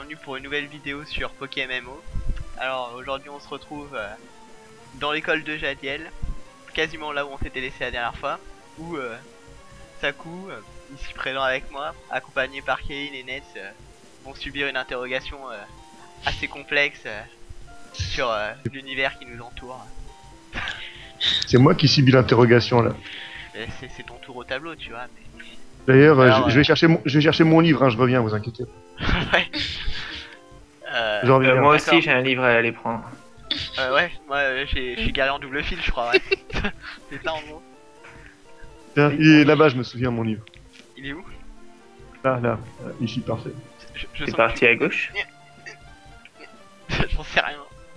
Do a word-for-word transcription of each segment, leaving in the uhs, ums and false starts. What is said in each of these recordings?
bienvenue pour une nouvelle vidéo sur PokéMMO. Alors aujourd'hui on se retrouve euh, dans l'école de Jadiel, quasiment là où on s'était laissé la dernière fois, où euh, Saku, euh, ici présent avec moi, accompagné par Kane et Nets, euh, vont subir une interrogation euh, assez complexe euh, sur euh, l'univers qui nous entoure. C'est moi qui subis l'interrogation là. C'est ton tour au tableau, tu vois. Mais... D'ailleurs, euh, je, euh... je vais chercher mon, je vais chercher mon livre, hein, je reviens, vous inquiétez. Ouais. Euh, J'en reviens. Euh, moi aussi j'ai un livre à aller prendre. Euh, ouais, moi euh, je suis garé en double fil, je crois, ouais. C'est ça en gros. Tiens, il est là-bas, je me souviens, mon livre. Il est où? Là, là, euh, ici, parfait. Je, je T'es sens parti que à gauche? J'en sais rien.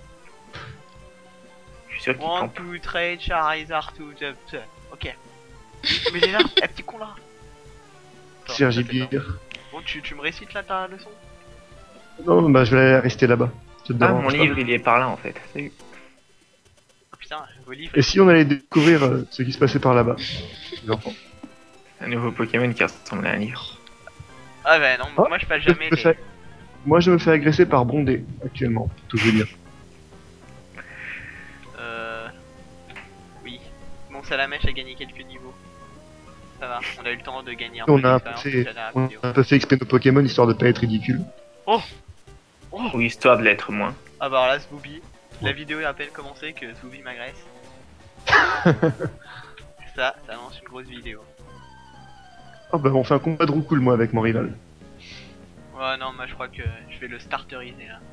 Je suis sûr qu'il One, campe. two, three, Charizard, two, two, two. Ok. Mais déjà, eh, petit con là. Attends, Sergi ça fait Bier. temps. Bon, tu, tu me récites là ta leçon? Non, bah je vais rester là-bas. Ça te Ah, dérange mon pas. livre il est par là en fait. Salut. Oh putain, vos livres. Et si on allait découvrir euh, ce qui se passait par là-bas, les enfants. Un nouveau Pokémon qui ressemble à un livre. Ah bah non, Ah, moi je passe je jamais me les... fais- Moi, je me fais agresser par Bondé, actuellement, pour tout vous dire. Euh... Oui. Mon Salamèche a gagné quelques niveaux. Ça va, on a eu le temps de gagner un On peu a, un peu d'expérience fait, déjà dans la on vidéo. a un peu fait exprès nos Pokémon, histoire de pas être ridicule. Oh. Ou histoire de l'être moins. Ah bah alors là, Swooby, la vidéo est à peine commencée que Swooby m'agresse. Ça, ça lance une grosse vidéo. Oh bah on fait un combat de roucoule, moi, avec mon rival. Ouais non, moi je crois que je vais le starteriser là.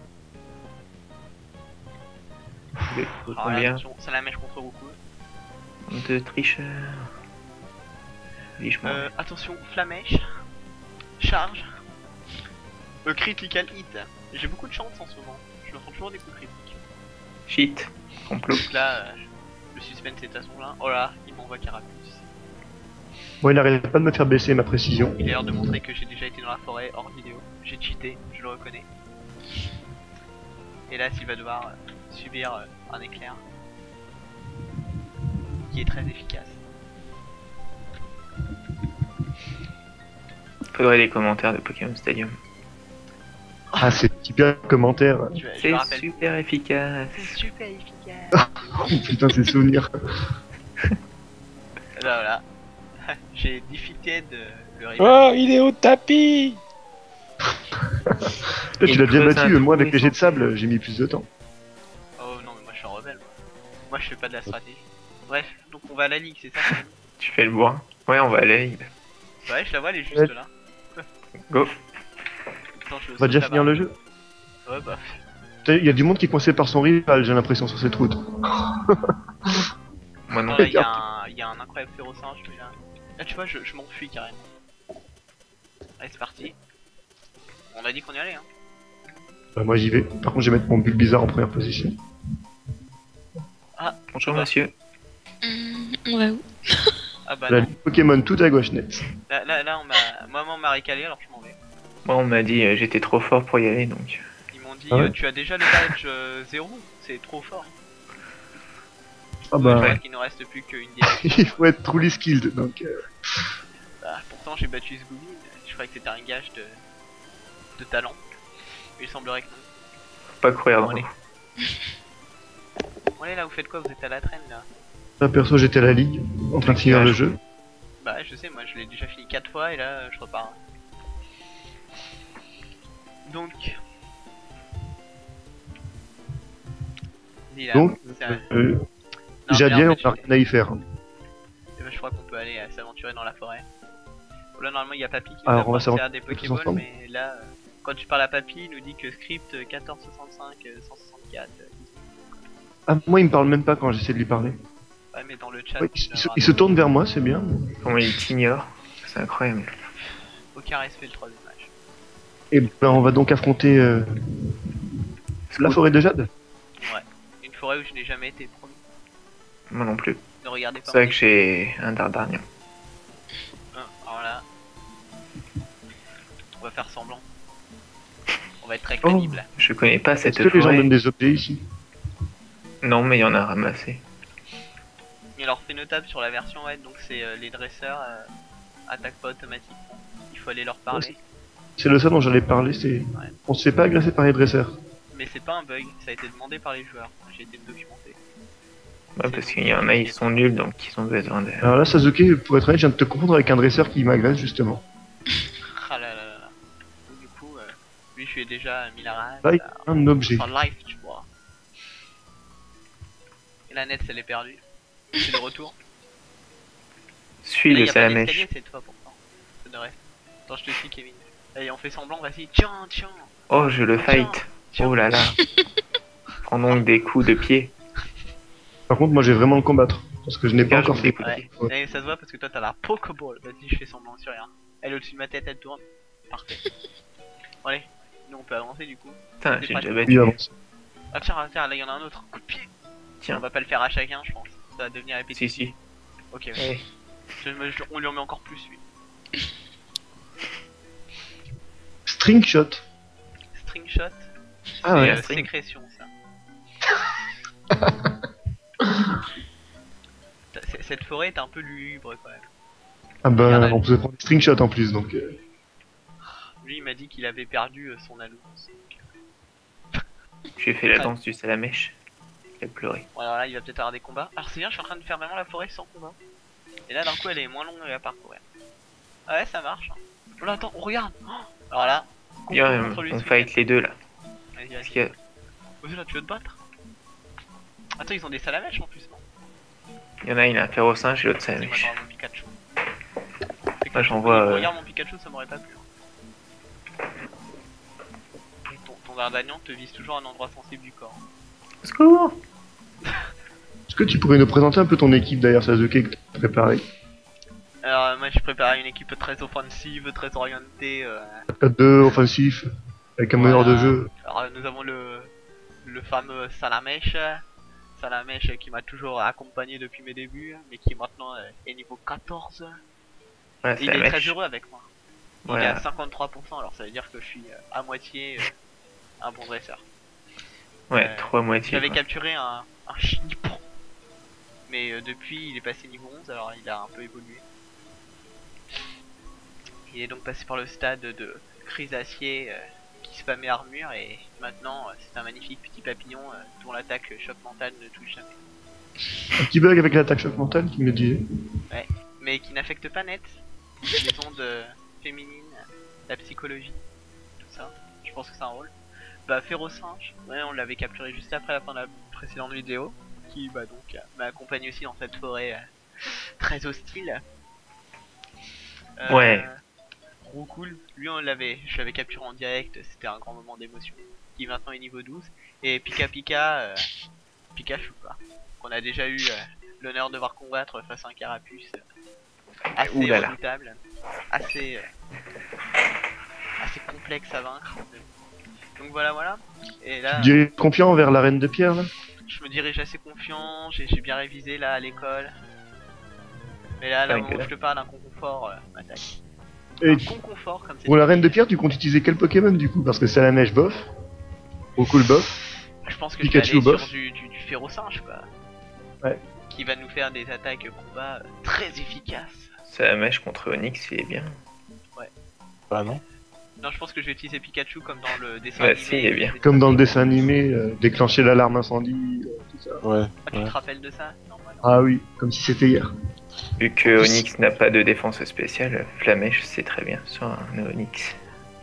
Vous êtes Alors là, combien? attention, Salamèche contre Roku. Deux tricheurs. Liche-moi. Euh, attention, Flamèche. Charge. Euh, critical hit. J'ai beaucoup de chance en ce moment. Je me prends toujours des coups critiques. Shit. Complot. Donc là, euh, le suspense est à son plein. Oh là, il m'envoie Carapuce. Moi, il n'arrête pas de me faire baisser ma précision. Il est l'heure de montrer que j'ai déjà été dans la forêt hors vidéo. J'ai cheaté, je le reconnais. Et là, s'il va devoir euh, subir euh, un éclair qui est très efficace. Faudrait les commentaires de Pokémon Stadium. Ah, c'est super commentaire. Je, je me C'est rappelle. super efficace. C'est super efficace. Oh putain, ces souvenirs. Là, voilà. J'ai defeated euh, le rival. Oh, il est au tapis. Toi, tu Il l'as déjà creuse un battu, trou moi, avec les jets de essentiel. sable, j'ai mis plus de temps. Oh non, mais moi je suis un rebelle. Moi, moi je fais pas de la stratégie. Bref, donc on va à la ligue, c'est ça? Tu fais le bois. Ouais, on va aller. Ouais, je la vois, elle est juste Ouais. là. Go. Attends, je On va saute déjà là-bas. finir le jeu. Ouais, bah. Il y a du monde qui est coincé par son rival, j'ai l'impression, sur cette route. Moi non. Attends, là, il y, a un- y a un incroyable férocinge, mais là. Là, tu vois, je, je m'enfuis carrément. Allez, c'est parti. On a dit qu'on y allait, hein. Bah, moi, j'y vais. Par contre, je vais mettre mon Bulbizarre en première position. Bonjour monsieur. Hum, on va où? Ah bah La non. ligne Pokémon tout à gauche net. Là, là, là on m'a. Maman m'a récalé, alors je m'en vais. Moi on m'a dit euh, j'étais trop fort pour y aller donc. Ils m'ont dit, Ah ouais euh, tu as déjà le badge euh, zéro, c'est trop fort. Ah Ouais, bah, je crois qu'il ne reste plus qu'une direction. il faut être truly skilled, donc... euh, Bah, pourtant j'ai battu Scooby, je croyais que c'était un gage de, de talent. Mais il semblerait que non. Faut pas courir dans Bon, l'eau. allez. Bon, allez là, vous faites quoi? Vous êtes à la traîne là? Là, perso, j'étais à la ligue, en train de finir le jeu. Bah, je sais, moi je l'ai déjà fini quatre fois et là euh, je repars. Donc. Dis là, Donc, c'est un- Euh, Non, mais Jadiel, là, on en fait, n'a rien à y faire. eh ben, je crois qu'on peut aller euh, s'aventurer dans la forêt. Bon, là, normalement, il y a Papy qui nous Alors, a on va pensé à s'aventurer des tous Pokéballs, ensemble. mais là, euh, quand tu parles à Papy, il nous dit que script euh, quatorze soixante-cinq, euh, cent soixante-quatre. euh, Ah, moi, il me parle même pas quand j'essaie de lui parler. Ouais, mais dans le chat, Ouais, il il, doit se, avoir il se des- tourne vers moi, c'est bien. Comment il t'ignore. C'est incroyable. aucun respect le troisième match. Et ben, on va donc affronter euh, la forêt de Jade. Ouais, une forêt où je n'ai jamais été promis. Moi non plus. Ne regardez pas. C'est vrai mon que j'ai un Dardarnian. Hein, alors là, on va faire semblant. On va être très Oh, crédible. je connais pas Est-ce cette que les gens forêt. donnent des objets ici? Non mais il y en a ramassé. Et alors, fait notable sur la version, ouais, donc c'est euh, les dresseurs euh, attaquent pas automatiquement. Il faut aller leur parler. C'est de ça dont j'allais parler, c'est... On se fait pas agresser par les dresseurs. Mais c'est pas un bug, ça a été demandé par les joueurs. J'ai été me documenter. Ouais, parce qu'il y en a, ils sont nuls, donc ils ont besoin de... Alors là, Sasuke, pour être honnête, je viens de te confondre avec un dresseur qui m'agresse, justement. Ah là là là là. Donc, du coup, euh, lui je lui ai déjà mis la rage. Là, il y a un objet. En live, tu vois. Et la net, elle est perdue. C'est de retour. Suis Là, le y a pas salamèche. d'escalier cette fois pourtant. Ça devrait. Attends, je te suis, Kevin. Allez, on fait semblant, vas-y. Tiens, tiens. Oh, je le fight. tiens. Oh là là. Prends donc des coups de pied. Par contre, moi, j'ai vraiment le combattre. Parce que je n'ai pas Regarde, encore je fait. me Ouais. Ouais. Et ça se voit parce que toi t'as la Pokéball. Vas-y, je fais semblant sur rien. Elle est au-dessus de ma tête, elle tourne. Parfait. Bon, allez, nous on peut avancer du coup. Putain, C'est j'ai pas déjà tout. Oui, battu. avance. Ah tiens, ah, tiens, là il y en a un autre. Coup de pied. Tiens. On va pas le faire à chacun, je pense. Ça va devenir Si, répétitif. si. Ok, ouais. Ouais. Je me- je- on lui en met encore plus lui. String shot. String shot. Ah C'est ouais. euh, string. sécrétion ça. C- Cette forêt est un peu lugubre quand même. Ah bah, Regarde, on peut prendre des string shots en plus, donc... euh, Lui il m'a dit qu'il avait perdu euh, son alliance. J'ai fait la danse du salamèche. Il a pleuré. Bon, alors là il va peut-être avoir des combats. Alors c'est bien, je suis en train de faire vraiment la forêt sans combat. Et là d'un coup elle est moins longue à parcourir. Ah ouais, ça marche. Oh là, attends, on regarde. Oh, alors là, Viens, contre- contre lui, on ce fight les deux là. week-end. Vas-y, Parce vas-y. qu'il y a... Oh, là, tu veux te battre? Attends, ils ont des salamèches en plus, non? il y en a, il a un fer au singe et l'autre Vas-y, moi salamèche. j'envoie mon Pikachu. Moi, j'envoie, euh, Regarde mon Pikachu, ça m'aurait pas plu. hein. Ton, ton Dardagnan te vise toujours un endroit sensible du corps. Au secours. Est-ce que tu pourrais nous présenter un peu ton équipe d'ailleurs, Sasuke, que t'as préparé? Alors, euh, moi j'ai préparé une équipe très offensive, très orientée. Euh, quatre deux, offensif, avec un meneur de voilà. jeu. Alors, euh, nous avons le, le fameux Salamèche. Salamèche qui m'a toujours accompagné depuis mes débuts, mais qui maintenant euh, est niveau quatorze. Ouais, Et il est très salamèche. heureux avec moi. Il est Voilà. à cinquante-trois pour cent, alors ça veut dire que je suis euh, à moitié euh, un bon dresseur. Ouais, Euh, trois moitiés. J'avais quoi. capturé un, un Chinipan. Mais euh, depuis, il est passé niveau onze, alors il a un peu évolué. Il est donc passé par le stade de Chrysacier euh, qui spammait armure, et maintenant euh, c'est un magnifique petit papillon euh, dont l'attaque choc mental ne touche jamais. Un petit bug avec l'attaque choc mentale qui me disait. Mais qui n'affecte pas net les ondes euh, féminines, la psychologie, tout ça. Je pense que c'est un rôle. Bah, Férocinge, ouais, on l'avait capturé juste après la fin de la précédente vidéo, qui bah donc euh, m'a accompagné aussi dans cette forêt euh, très hostile. Euh, Ouais. Gros cool, lui on l'avait, je l'avais capturé en direct, c'était un grand moment d'émotion. Qui maintenant est niveau douze. Et Pika Pika, euh, Pikachu quoi, qu'on a déjà eu euh, l'honneur de voir combattre face à un carapuce euh, assez Oulala. redoutable, assez, euh, assez complexe à vaincre. Donc voilà voilà. Et là, Tu dirais confiant envers la reine de pierre là? je me dirige assez confiant, j'ai j'ai bien révisé là à l'école. Mais là, là Ouais, où que là. je te parle d'un concours euh, m'attaque. Et Un concours comme c'est. pour la reine de pierre, tu comptes utiliser quel Pokémon du coup? Parce que Salamèche bof, beaucoup le bof. Je pense que Pikachu je vais aller bof. sur du, du, du Férocinge quoi. Ouais. Qui va nous faire des attaques combat euh, très efficaces. Salamèche contre Onyx, il est bien. Bah non. Non, je pense que je vais utiliser Pikachu comme dans le dessin Ouais, animé. si, il est bien. Comme dans le dessin animé, euh, déclencher l'alarme incendie, euh, tout ça. Ouais. Ah, tu ouais. te rappelles de ça? Non, moi non. Ah oui, comme si c'était hier. Vu que Onyx n'a pas de défense spéciale, Flamèche c'est très bien sur un Onyx.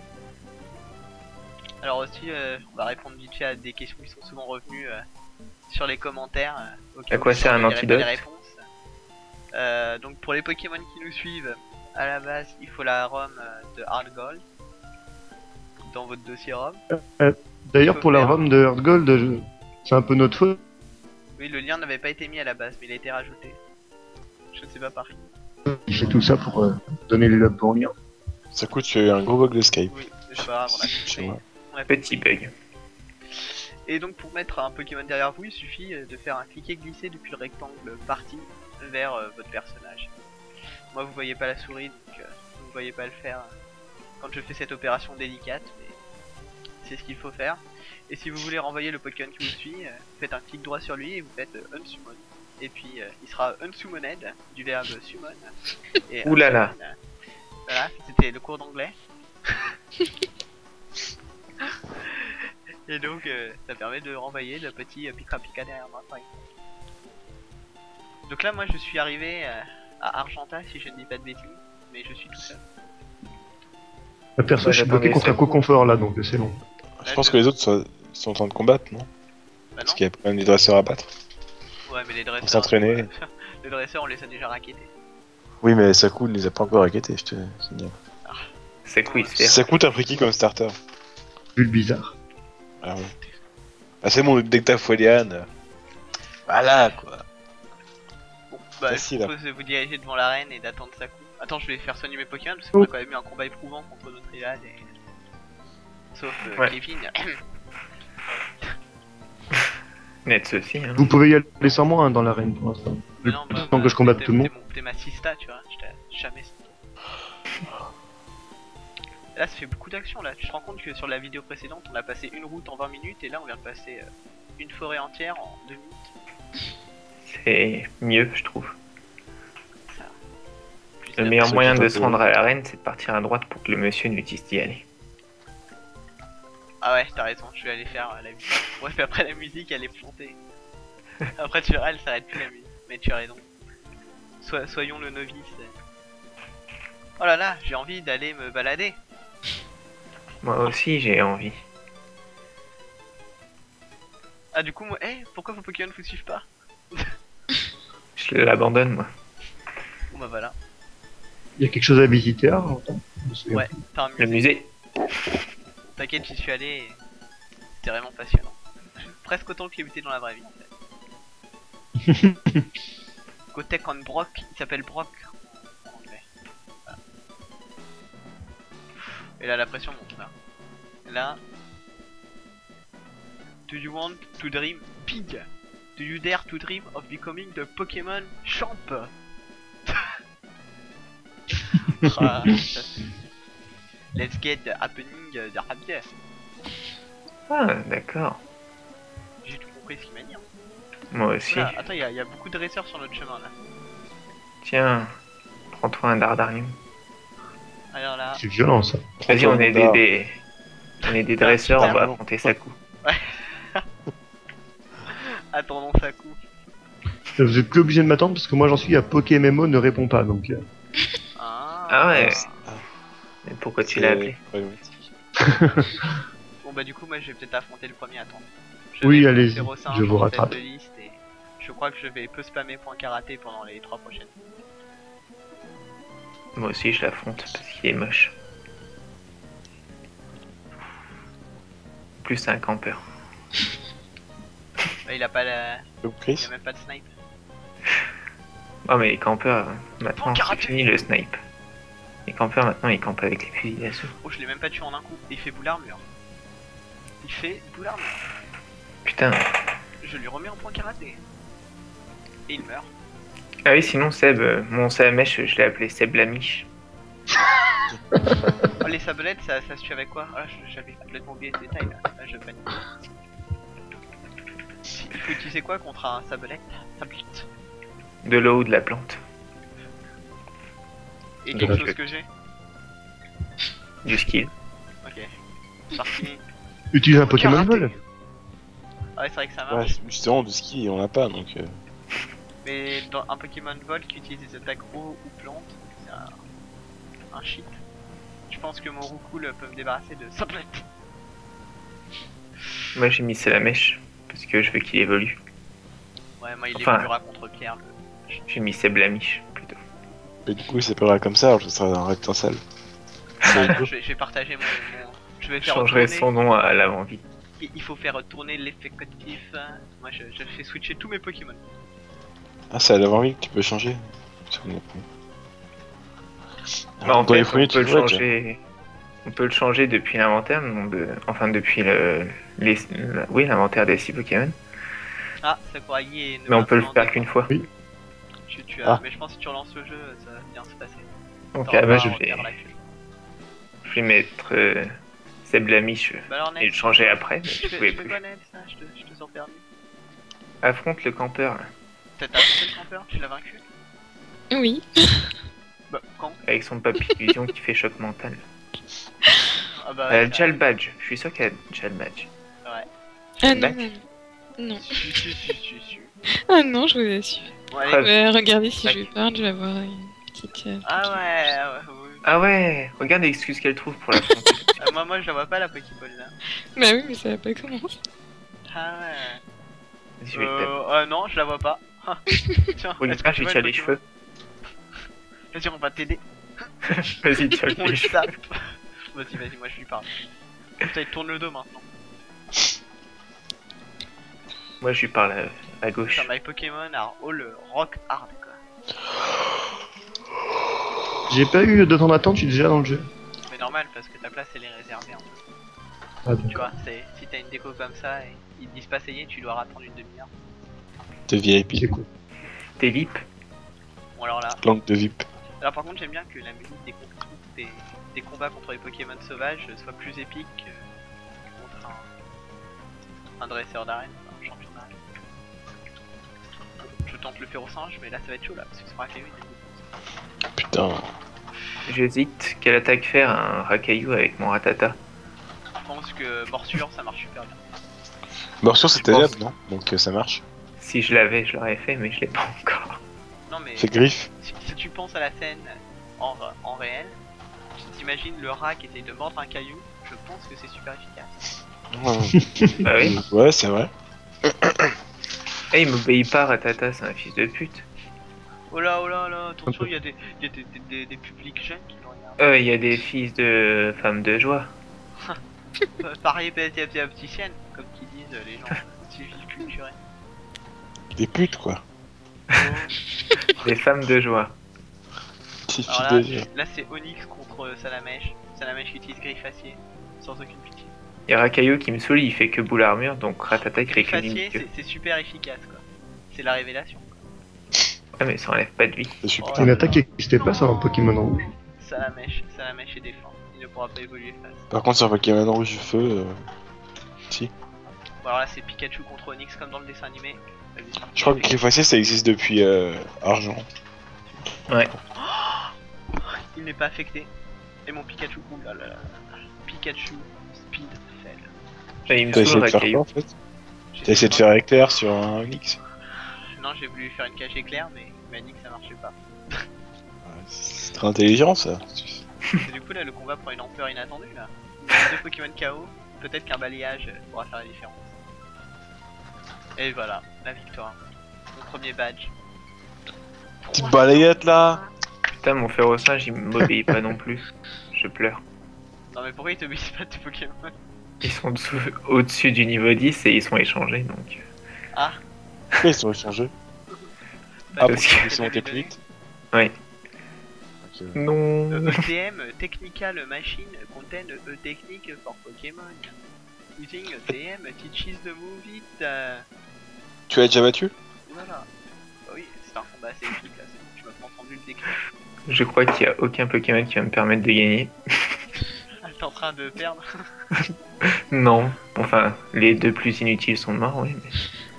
Alors aussi, euh, on va répondre vite fait à des questions qui sont souvent revenues euh, sur les commentaires. Euh, au cas À où quoi je sert un n'aurais pas les antidote? réponses. Euh, Donc pour les Pokémon qui nous suivent, à la base, il faut la ROM euh, de Hard Gold dans votre dossier ROM. D'ailleurs, faut pour la faire. ROM de Heart Gold, je- c'est un peu notre faute. Oui, le lien n'avait pas été mis à la base, mais il a été rajouté. Je ne sais pas par qui. Il fait tout ça pour euh, donner les lobes pour lien. Ça coûte, il y a eu un gros bug de Skype. Oui, c'est pas grave, on a Chez compris. moi. On a Petit bug. Et donc pour mettre un Pokémon derrière vous, il suffit euh, de faire un cliquer-glisser depuis le rectangle parti vers euh, votre personnage. Moi vous voyez pas la souris, donc euh, vous ne voyez pas le faire euh, quand je fais cette opération délicate, mais c'est ce qu'il faut faire. Et si vous voulez renvoyer le Pokémon qui vous suit, euh, vous faites un clic droit sur lui et vous faites euh, Unsummon. Et puis euh, il sera Unsummoned, du verbe summon. Et Ouh là là. Unsummon, euh, Voilà, c'était le cours d'anglais. Et donc euh, ça permet de renvoyer le petit euh, Pika Pika derrière moi par exemple. Donc là moi je suis arrivé euh, à Argenta si je ne dis pas de bêtises, mais je suis tout seul. La perso, Bah, je suis bloqué j'attendais contre ça. un co-confort là, donc c'est long. Je pense que les autres sont, sont en train de combattre, non? Bah Parce non. qu'il y a plein de dresseurs à battre. Ouais mais les dresseurs... Pour s'entraîner. ouais, les dresseurs on les a déjà raquettés. Oui, mais Saku ne les a pas encore raquettés, je te signale. C'est quoi il se fait? Ça coûte un prix qui comme starter. Vu le bizarre. Ah ouais. Ah, c'est bon, dès que t'as Foliane. Voilà quoi. Bon bah Facile, je hein. vous propose de vous diriger devant l'arène et d'attendre sa coup. Attends je vais faire soigner mes Pokémon parce qu'on a quand même eu un combat éprouvant contre notre Triade et... Sauf euh, Ouais. Kevin. Nets aussi, hein. Vous pouvez y aller sans moi hein, dans l'arène pour l'instant. Mais Le non, bah, temps bah, que je combatte t'es- tout le monde. t'es mon- T'es ma sista, tu vois, je t'ai jamais senti. Là, ça fait beaucoup d'actions là. Tu te rends compte que sur la vidéo précédente, on a passé une route en vingt minutes et là, on vient de passer euh, une forêt entière en deux minutes. C'est mieux, je trouve. Plus Le la- meilleur c'est moyen tout de un se peu- rendre à l'arène, c'est de partir à droite pour que le monsieur nous dise d'y aller. Ah ouais, t'as raison, je vais aller faire euh, la musique. Ouais, mais après la musique, elle est plantée. Après, tu verras, elle s'arrête plus la musique. Mais tu as raison. Sois- soyons le novice. Oh là là, j'ai envie d'aller me balader. Moi aussi, j'ai envie. Ah, du coup, moi, eh, pourquoi vos Pokémon vous suivent pas? Je l'abandonne, moi. Bon bah voilà. Il y a quelque chose à visiter à Argentan? Je me souviens Ouais, plus. t'as un Le musée. musée. T'inquiète, j'y suis allé et c'était vraiment passionnant. Presque autant que évité dans la vraie vie en fait. Gotek on Brock, il s'appelle Brock en anglais. Voilà. Et là la pression monte là. Et là. Do you want to dream big? Do you dare to dream of becoming the Pokémon champ? Ah, ça, c'est- Let's get the happening de Rabier. Ah, d'accord. J'ai tout compris ce qu'il m'a dit. Hein. Moi aussi. Oula, attends, il y, a- y a beaucoup de dresseurs sur notre chemin là. Tiens, prends-toi un Dardarium. Alors là, C'est violent ça. Vas-y, on est des, Dard. des... On est des dresseurs, on va Dard. affronter Saku. attendons sa coup. Vous êtes plus obligé de m'attendre parce que moi j'en suis à Pokémon ne répond pas donc. euh, Ah, Ah ouais. Mais pourquoi tu l'as appelé? problématique. Bon bah du coup moi je vais peut-être affronter le premier, attends. Je Oui, vais allez-y, zéro cinq je vous en tête rattrape. de liste et je crois que je vais peu spammer point karaté pendant les trois prochaines. Moi aussi, je l'affronte parce qu'il est moche. En plus, c'est un campeur. Bah, il a pas la... Donc, il Chris, a même pas de snipe. Oh, mais les campeurs, euh, maintenant, Point c'est karaté. fini le snipe. Les campeurs, maintenant, ils campent avec les fusils d'assaut. Oh je l'ai même pas tué en un coup. Et il fait boule armure. Il fait boule armure. Putain. Je lui remets en point karaté. Et il meurt. Ah oui, sinon, Seb, euh, mon Salamèche, je l'ai appelé Seb Lamiche. Oh les sablettes ça, ça se tue avec quoi? Ah je- j'avais complètement oublié ce détail là. Là je panique. Il faut utiliser quoi contre un sablette? Sablette. De l'eau ou de la plante. Et De quelque la chose fête. que j'ai? Du skill. Ok. Parti. Utilise un Pokémon Karaté. Vol. Ah ouais c'est vrai que ça ouais, marche. justement, de ski, on l'a pas donc. euh, Mais dans un Pokémon Vol qui utilise des attaques eau ou plantes, c'est un... un shit. Je pense que mon Roucoule peut me débarrasser de sablette. Moi, j'ai mis Salamèche parce que je veux qu'il évolue. Ouais moi il Enfin. évoluera contre Pierre. Le... J'ai mis Seb Lamiche plutôt. Et du coup, il s'appellera comme ça, alors ce sera un rectangle. Ah, non, je, vais, je vais partager mon... mon- Je vais Je faire changerai tourner... son nom à l'avant-vie. Il il faut faire tourner l'effet cognitif. Moi je, je fais switcher tous mes Pokémon. Ah, c'est à l'avant-vie que tu peux changer. Je connais pas. Bah, en Dans les fait, premiers, on peut, tu le vois, tu- changer... on peut le changer depuis l'inventaire, non, de... enfin depuis le... Les... la- oui, l'inventaire des six Pokémon. Ah, Sakuragi est... Mais on peut le faire qu'une fois. Tu, tu as... Ah. Mais je pense que si tu relances le jeu, ça va bien se passer. Donc T'auras ah, bah, pas je, à vais... refaire la queue. je vais mettre euh, Seb Lamiche Bah alors, et le Ned, changer après, mais je je fais, pouvais je fais plus. quoi Ned ça je te, je te sens perdu. Affronte le campeur là, T'as t'as affronté le campeur? Tu l'as vaincu? Oui. Bah quand? avec son papillusion qui fait choc mental. Ah bah Elle a ouais, déjà le badge. Je suis sûr qu'elle a déjà le badge. ouais. Ah non, Bac. non, non. Non. Si, si, si, si, si. Ah non, je vous assure. Bon, allez. Preuve. Ouais, regardez, si Bac. je lui parle, je vais avoir une petite... euh, Ah ouais, ah ouais, oui. Ah ouais, regarde l'excuse qu'elle trouve pour la planter. Ah, moi, moi, je la vois pas la Pokéball là. Bah oui, mais ça va pas commencer. Ah ouais. Vas-y, je vais te taper. Euh, ah non, je la vois pas. Tiens, Regarde, est-ce que je tu lui vois tire le les Pokémon cheveux. Vas-y, on va t'aider. Vas-y, tire On les le cheveux. tape. Vas-y, vas-y, moi je lui parle. Putain, il tourne le dos maintenant. Moi, je lui parle à, à gauche. Putain, my Pokémon are all rock hard quoi. J'ai pas eu de temps d'attente, je suis déjà dans le jeu. Mais normal, parce que ta place elle est réservée. Hein. Ah, Tu donc. vois, c'est si t'as une déco comme ça et ils te disent pas ça y est, tu dois attendre une demi-heure. De V I P. C'est cool. T'es V I P. Bon, alors là. Langue de V I P. Alors, par contre, j'aime bien que la musique des, com- des, des combats contre les Pokémon sauvages soit plus épique que contre un, un dresseur d'arène, enfin, un champion d'arène. Je tente le Férocinge, mais là ça va être chaud là, parce que c'est pas fait une. Putain. J'hésite. Quelle attaque faire un Rakaillou avec mon Ratata? Je pense que morsure ça marche super bien. Morsure c'était Je lab, pense. non? Donc euh, ça marche. Si je l'avais, je l'aurais fait, mais je l'ai pas encore. Non, mais Fait griffe. si, si tu penses à la scène en, en réel, tu t'imagines le rat qui essaye de mordre un caillou, je pense que c'est super efficace. Ouais, Bah oui. ouais c'est vrai. Eh, il m'obéit pas, Ratata, c'est un fils de pute. Oh là, oh là, là, attention, il y a des, il y a des, des, des, des publics jeunes qui nous regardent. Euh, il y a des fils de femmes de joie. Euh, Pareil, petit opticienne, comme qui disent euh, les gens euh, civils culturels. Des putes quoi. Oh. Des femmes de joie. Petit Alors là, fidèle. là c'est Onyx contre euh, Salamèche. Salamèche qui utilise Griffe Acier, sans aucune pitié. Il y a Rakaillou qui me saoule, il fait que boule armure, donc Ratata qui Griffe récupère Acier, c'est c'est super efficace quoi. C'est la révélation. Ah, mais ça enlève pas de vie. C'est super. Oh. Une attaque qui n'existait pas sur un Pokémon rouge. Salamèche, Salamèche est défend. Il ne pourra pas évoluer face. Par contre sur Pokémon rouge du feu. Euh... Si. Bon, alors là, c'est Pikachu contre Onyx comme dans le dessin animé. Vas-y. Je crois que Griffe Acier ça existe depuis euh, Argent. Il n'est pas affecté. Et mon Pikachu, ouh là là là. Pikachu Speed Fell. Bah, il me T'as saoule, essayé de faire quoi Rakaillou. en fait? J'ai T'as essayé de faire éclair sur un Onyx? Non, j'ai voulu faire une cage éclair, mais il m'a dit que ça marchait pas. Ouais, C'est très intelligent ça. Et du coup, là, le combat prend une ampleur inattendue là. Il y a deux Pokémon K O, peut-être qu'un balayage euh, pourra faire la différence. Et voilà, la victoire. Mon premier badge. Petite balayette là. Putain, mon Férocinge, il m'obéit pas non plus. Je pleure. Non, mais pourquoi ils t'obéissent pas tes Pokémon? Ils sont dessous- au-dessus du niveau dix et ils sont échangés, donc... Ah, Pourquoi ils sont échangés? bah, Ah, parce parce que- qu'ils sont montés plus vite? Ouais. Ok. Non. E T M, Technical Machine, contain a technique for Pokémon. Using E T M teaches the move it. Euh... Tu l'as déjà battu? Voilà. Bah oui, c'est un combat assez efficace. Je m'as pas entendu le décrire. Je crois qu'il y a aucun Pokémon qui va me permettre de gagner. Ah, t'es en train de perdre. Non. Enfin, les deux plus inutiles sont morts, oui, mais...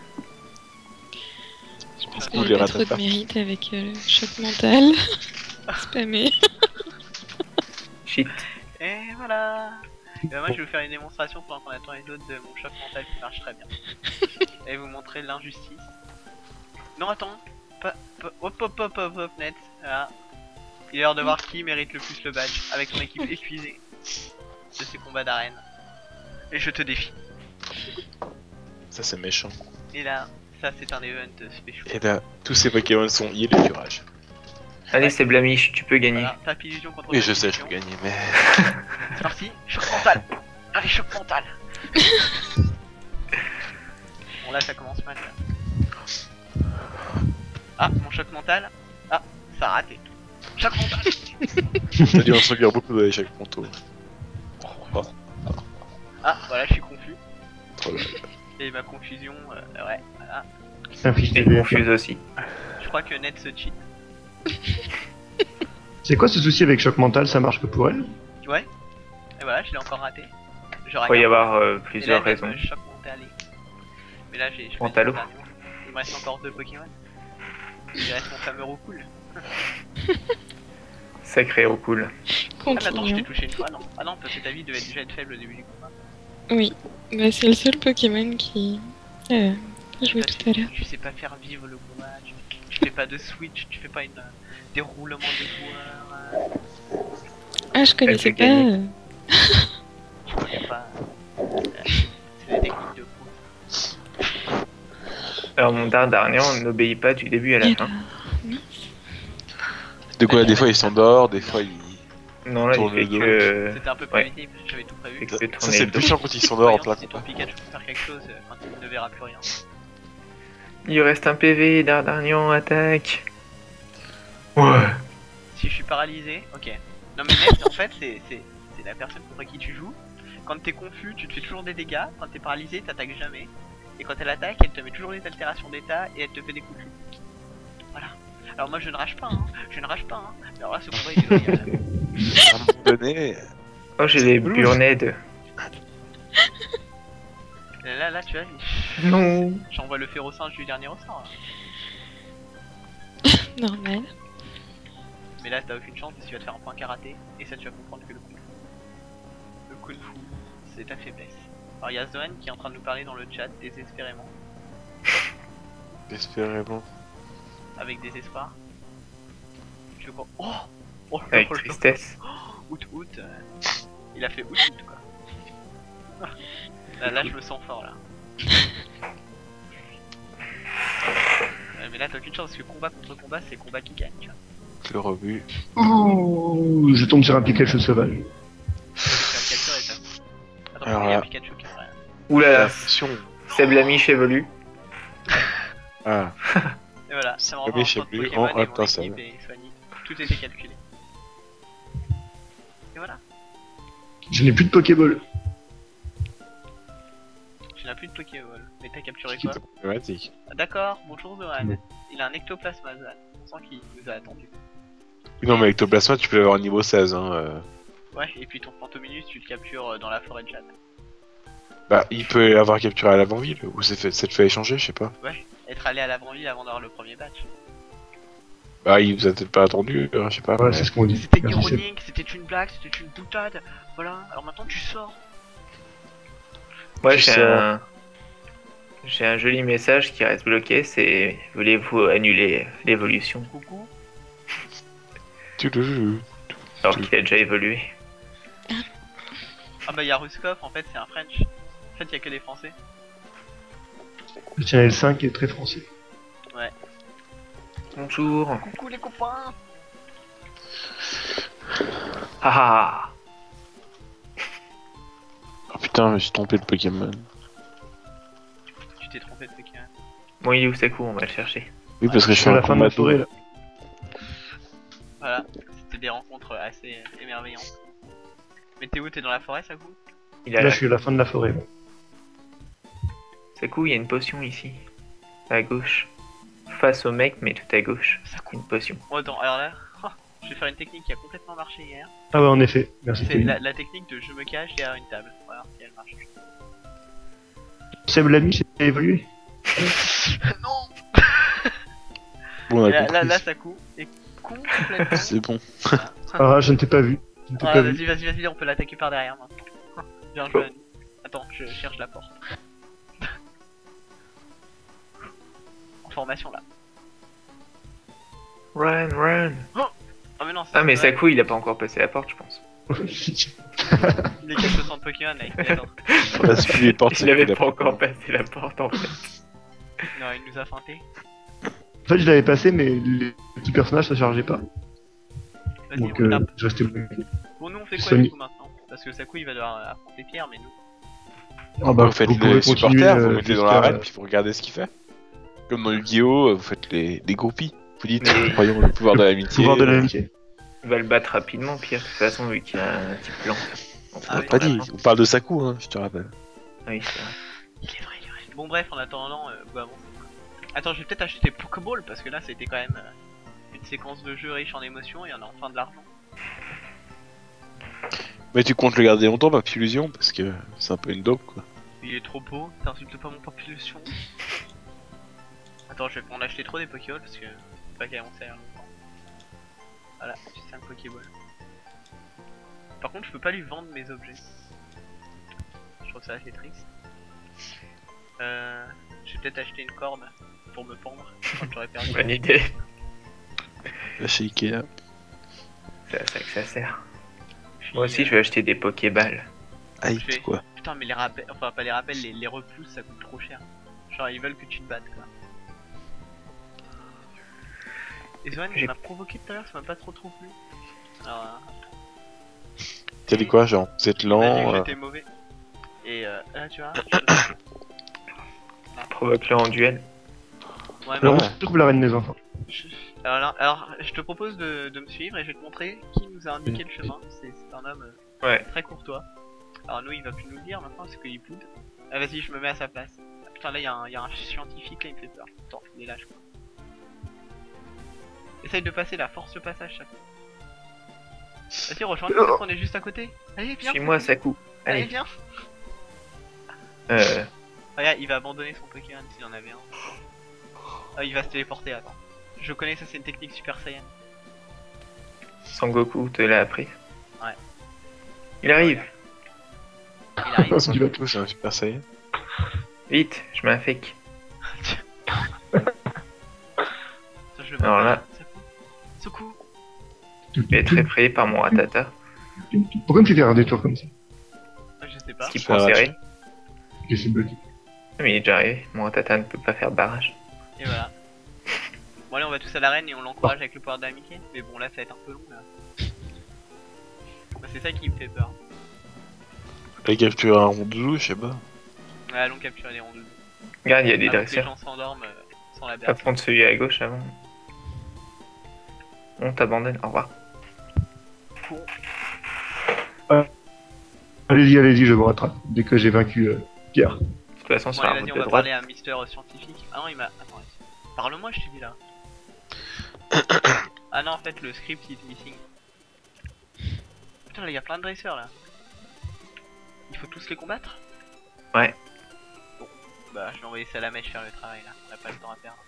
Je pense Ou que les j'ai pas trop de Rattata. mérite avec euh, le choc mental. Spammé. Shit. Et voilà. Et bah, moi, je vais vous faire une démonstration pendant qu'on attend les autres de mon choc mental qui marche très bien. Et vous montrer l'injustice. Non, attends. Pas, pas- hop, hop, hop, hop, hop, net. Voilà. Il est l'heure de voir qui mérite le plus le badge avec son équipe épuisée de ces combats d'arène. Et je te défie. Ça c'est méchant. Et là, ça c'est un event spécial. Et là, tous ces Pokémon sont heal et curage. Allez, c'est Blamiche, tu peux gagner. Voilà, Pape Illusion contre Oui je Pape sais, je Illusion. peux gagner mais... C'est parti, choc mental. Allez, choc mental. Bon là ça commence mal là. Ah, mon choc mental. Ah, ça a raté. Choc mental. T'as dit on se regarde beaucoup d'échecs Ponto. Oh, Ah, voilà, je suis confus. oh là. Et ma confusion, euh, ouais, voilà. Inflige Et des confuse aussi. Je crois que Net se cheat. C'est quoi ce souci avec choc mental? Ça marche que pour elle? Ouais. Et voilà, je l'ai encore raté. Je Il peut y avoir euh, Et plusieurs là, raisons. euh, choc mental. Mais là, j'ai. je vais Mentalo. mettre un dernier. Il me reste encore deux Pokémon. Il reste mon fameux Roucoule. Sacré héros cool. Ah mais attends, je t'ai Continuons. touché une fois, non? Ah non, parce que ta vie devait déjà être faible au début du combat. Oui, bah, c'est le seul Pokémon qui euh, a joué Toi, tout tu, à l'heure. tu sais pas faire vivre le combat, tu, tu fais pas de switch, tu fais pas une, euh, des roulements de joueurs, euh, Ah, je connaissais fait pas. gagner. euh, tu connais pas. euh, c'est des techniques de pro. Alors mon Dardarnian n'obéit pas du début à la et fin. alors, De quoi, des fois il s'endort, des fois il. Non, là, il Tourne fait le dos. que... C'était un peu ouais. prévisible, j'avais tout prévu. fait que Ça, tourner ça, c'est le plus dos. chiant quand il s'endort en Voyons plein si ton combat. Pikachu peut faire quelque chose euh, quand il ne verra plus rien. Il lui reste un P V, Dardarnian, attaque. Ouais. Si je suis paralysé, ok. Non mais mec, en fait, c'est c'est- c'est la personne contre qui tu joues. Quand t'es confus, tu te fais toujours des dégâts. Quand t'es paralysé, t'attaques jamais. Et quand elle attaque, elle te met toujours des altérations d'état et elle te fait des coups de fou. Voilà. Alors moi je ne rage pas, hein. Je ne rage pas, hein. Mais alors là, ce combat il est loyal. À un moment donné, Oh, j'ai des Burned. Là, là, là, tu vois, il- Non. j'envoie le férocinge du dernier ressort. Là. normal. Mais là, t'as aucune chance parce qu'il va te faire un point karaté. Et ça, tu vas comprendre que le kung fu, le kung fu, c'est ta faiblesse. Alors, il y a Zohan qui est en train de nous parler dans le chat désespérément, espérément. avec désespoir. Je crois. Oh, oh là Avec là là. tristesse. Out, out. euh, Il a fait out, out quoi. Là, là, je me sens fort là. Ouais, mais là, t'as aucune chance parce que combat contre combat, c'est combat qui gagne, tu vois. Le rebut. Oh, je tombe sur un Pikachu sauvage. Je vais faire le capture et ça. Attends, Alors il y a là. Pikachu qui apparaît. Oulala. Attention. Seb Lamiche évolue. Ah, Et voilà, ça me Comme renvoie il en évolue Pokémon en et mon Attention. équipe et Soigny. Tout était calculé. Et voilà, Je n'ai plus de Pokéball. tu n'as plus de Pokéball. Mais t'as capturé qui quoi est problématique. Ah, d'accord, bonjour Zohan. Bon. Il a un ectoplasma Zohan. On sent qu'il nous a attendu. Non, mais avec ton plasma, tu peux l'avoir au niveau seize. Hein. euh. Ouais, et puis ton Fantominus, tu le captures euh, dans la forêt de Jade. Bah, il peut l'avoir capturé à l'avant-ville, ou c'est fait, ça te fait échanger, je sais pas. Ouais, être allé à l'avant-ville avant d'avoir le premier batch. Bah, il vous a peut-être pas attendu, euh, je sais pas. Voilà, mais- c'est ce qu'on dit. C'était Merci, Seb. ironique, c'était une blague, c'était une boutade. Voilà, alors maintenant tu sors. Moi, Tu j'ai sors. un... J'ai un joli message qui reste bloqué, c'est voulez-vous annuler l'évolution Coucou. Tu le alors qu'il a déjà évolué. Ah bah y'a Ruskov, en fait c'est un French. En fait y'a que des Français. Le Channel cinq est très français. Bonjour. Coucou les copains. Ah ah. Oh putain, je me suis trompé de Pokémon. Tu t'es trompé de Pokémon. Bon, il est où Saku? On va le chercher. Oui, parce que je Je suis suis à un la fin de la combat forêt là. Voilà, c'était des rencontres assez euh, émerveillantes. Mais t'es où? T'es dans la forêt, ça vous? Il a Là, je suis à la fin de la forêt. Là. Saku, il y a une potion ici. À gauche. Face au mec, mais tout à gauche. Ça Une potion. Oh, attends, alors là, je vais faire une technique qui a complètement marché hier. Ah ouais, en effet. Merci. C'est Kevin. la, la technique de je me cache derrière une table. Voilà, si elle marche. Seb Lamy, c'est évolué. Non. Bon, on Et a là, là, compris. là, ça coupe. Et complètement. C'est bon. Ah, je ne t'ai pas vu. Je ne t'ai Ah, pas vu. vas-y, vas-y, vas-y, on peut l'attaquer par derrière maintenant. Bien joué, Annie. Attends, je cherche la porte. En formation là. Run, run. Ah, mais non, c'est Ah, mais vrai. Saku, il a pas encore passé la porte, je pense. Il est quelques cents de Pokémon là, il fait attendre. On a suivi les portes. Il avait c'est pas cool, encore passé la porte, en fait. Non, il nous a feinté. En fait, je l'avais passé, mais les petits personnages ça chargeait pas. Vas-y, Donc, on euh, tape. je restais bloqué. Bon, nous on fait quoi Sony. du coup maintenant? Parce que Saku il va devoir euh, affronter Pierre, mais nous. Ah Bah, vous faites pouvez les continuer, supporters, vous euh, mettez dans jusqu'à- l'arène, puis vous regardez ce qu'il fait. Comme dans Yu-Gi-Oh, vous faites les, les groupies. Vous dites, Mais- croyons le pouvoir de l'amitié. Pouvoir de l'amitié. Il va le battre rapidement, Pierre, de toute façon, vu qu'il a un type blanc. On Ah l'a oui, pas c'est dit, vrai. on parle de Saku, hein, je te rappelle. Ah oui, c'est vrai. Il est vrai, il est vrai. Bon, bref, en attendant, euh, bah bon. Attends, je vais peut-être acheter des Pokéballs parce que là c'était quand même euh, une séquence de jeu riche en émotions et on a enfin de l'argent. Mais tu comptes le garder longtemps, ma illusion, parce que c'est un peu une dope, quoi. Il est trop beau, t'insultes pas mon population. Attends, je vais pas en acheter trop des Pokéballs parce que c'est pas qu'à mon sert longtemps. Voilà, c'est un Pokéball. Par contre, je peux pas lui vendre mes objets. Je trouve ça assez triste. Euh, je vais peut-être acheter une corde pour me pendre quand j'aurai perdu. Bonne idée. Là, chez Ikea. C'est à ça que ça sert. Puis, Moi aussi, euh, je vais acheter des Pokéballs. Aïe, je fais- quoi. Putain, mais les rappels, enfin pas les rappels, les, les repousses ça coûte trop cher. Genre, ils veulent que tu te battes quoi. Et Zoan, il J'ai- m'a provoqué tout à l'heure, ça m'a pas trop trop plu. Alors, euh, T'as dit quoi, genre, vous êtes il m'a dit lent que euh, j'étais mauvais. Et euh, là, tu vois. je- Provoque-le en duel. Ouais, mais Alors, Ouais. on trouve la reine des enfants. je... alors, alors, alors, je te propose de, de me suivre et je vais te montrer qui nous a indiqué le chemin. C'est c'est un homme euh, Ouais. très courtois. Alors, nous, il va plus nous le dire maintenant, c'est qu'il poude. Ah, vas-y, je me mets à sa place. Ah, putain, là, il y, a un- y a un scientifique là, il me fait peur. Attends, il est là, je crois. Essaye de passer là, force le passage, ça. Vas-y, rejoins-nous, on est juste à côté. Allez, viens. Suis-moi, Saku. Allez, Allez. viens. Euh, Regarde, il va abandonner son Pokémon s'il en avait un. Ah, il va se téléporter, attends. Je connais ça, c'est une technique Super Saiyan. Sangoku te l'a appris. Ouais. Il arrive. Il arrive. Si tu vas tout, c'est un super saiyan. Vite, je m'infecte. Attends, je le Alors vois. là- Saku. Je vais être effrayé par mon Ratata. Pourquoi me fait faire un détour comme ça? Je sais pas. Ce qui Je prend vais serré. Je sais bloqué. Mais il est déjà arrivé. Mon Ratata ne peut pas faire barrage. Et voilà. Bon, allez, on va tous à l'arène et on l'encourage avec le pouvoir de l'amitié. Mais bon, là, ça va être un peu long là. Bah, c'est ça qui me fait peur. La capture un rondoudou, je sais pas. Ouais, allons capturer les ronds. Regarde, il y a des Avant que les dresseurs. gens s'endorment euh, sans la Pas berce. prendre celui à gauche avant. On t'abandonne. Au revoir. Allez-y, allez-y, je vous rattrape. Dès que j'ai vaincu euh, Pierre. De toute façon, Bon, sur la allez, route vas-y, on de va droite. parler à un Mister euh, scientifique. Ah non, il m'a. Attends, vas-y. Parle-moi, je te dis là. Ah non, en fait, le script il est missing. Putain, là, il y a plein de dresseurs là. Il faut tous les combattre? Ouais. Bon, bah, je vais envoyer Salamèche faire le travail là. On a pas le temps à perdre.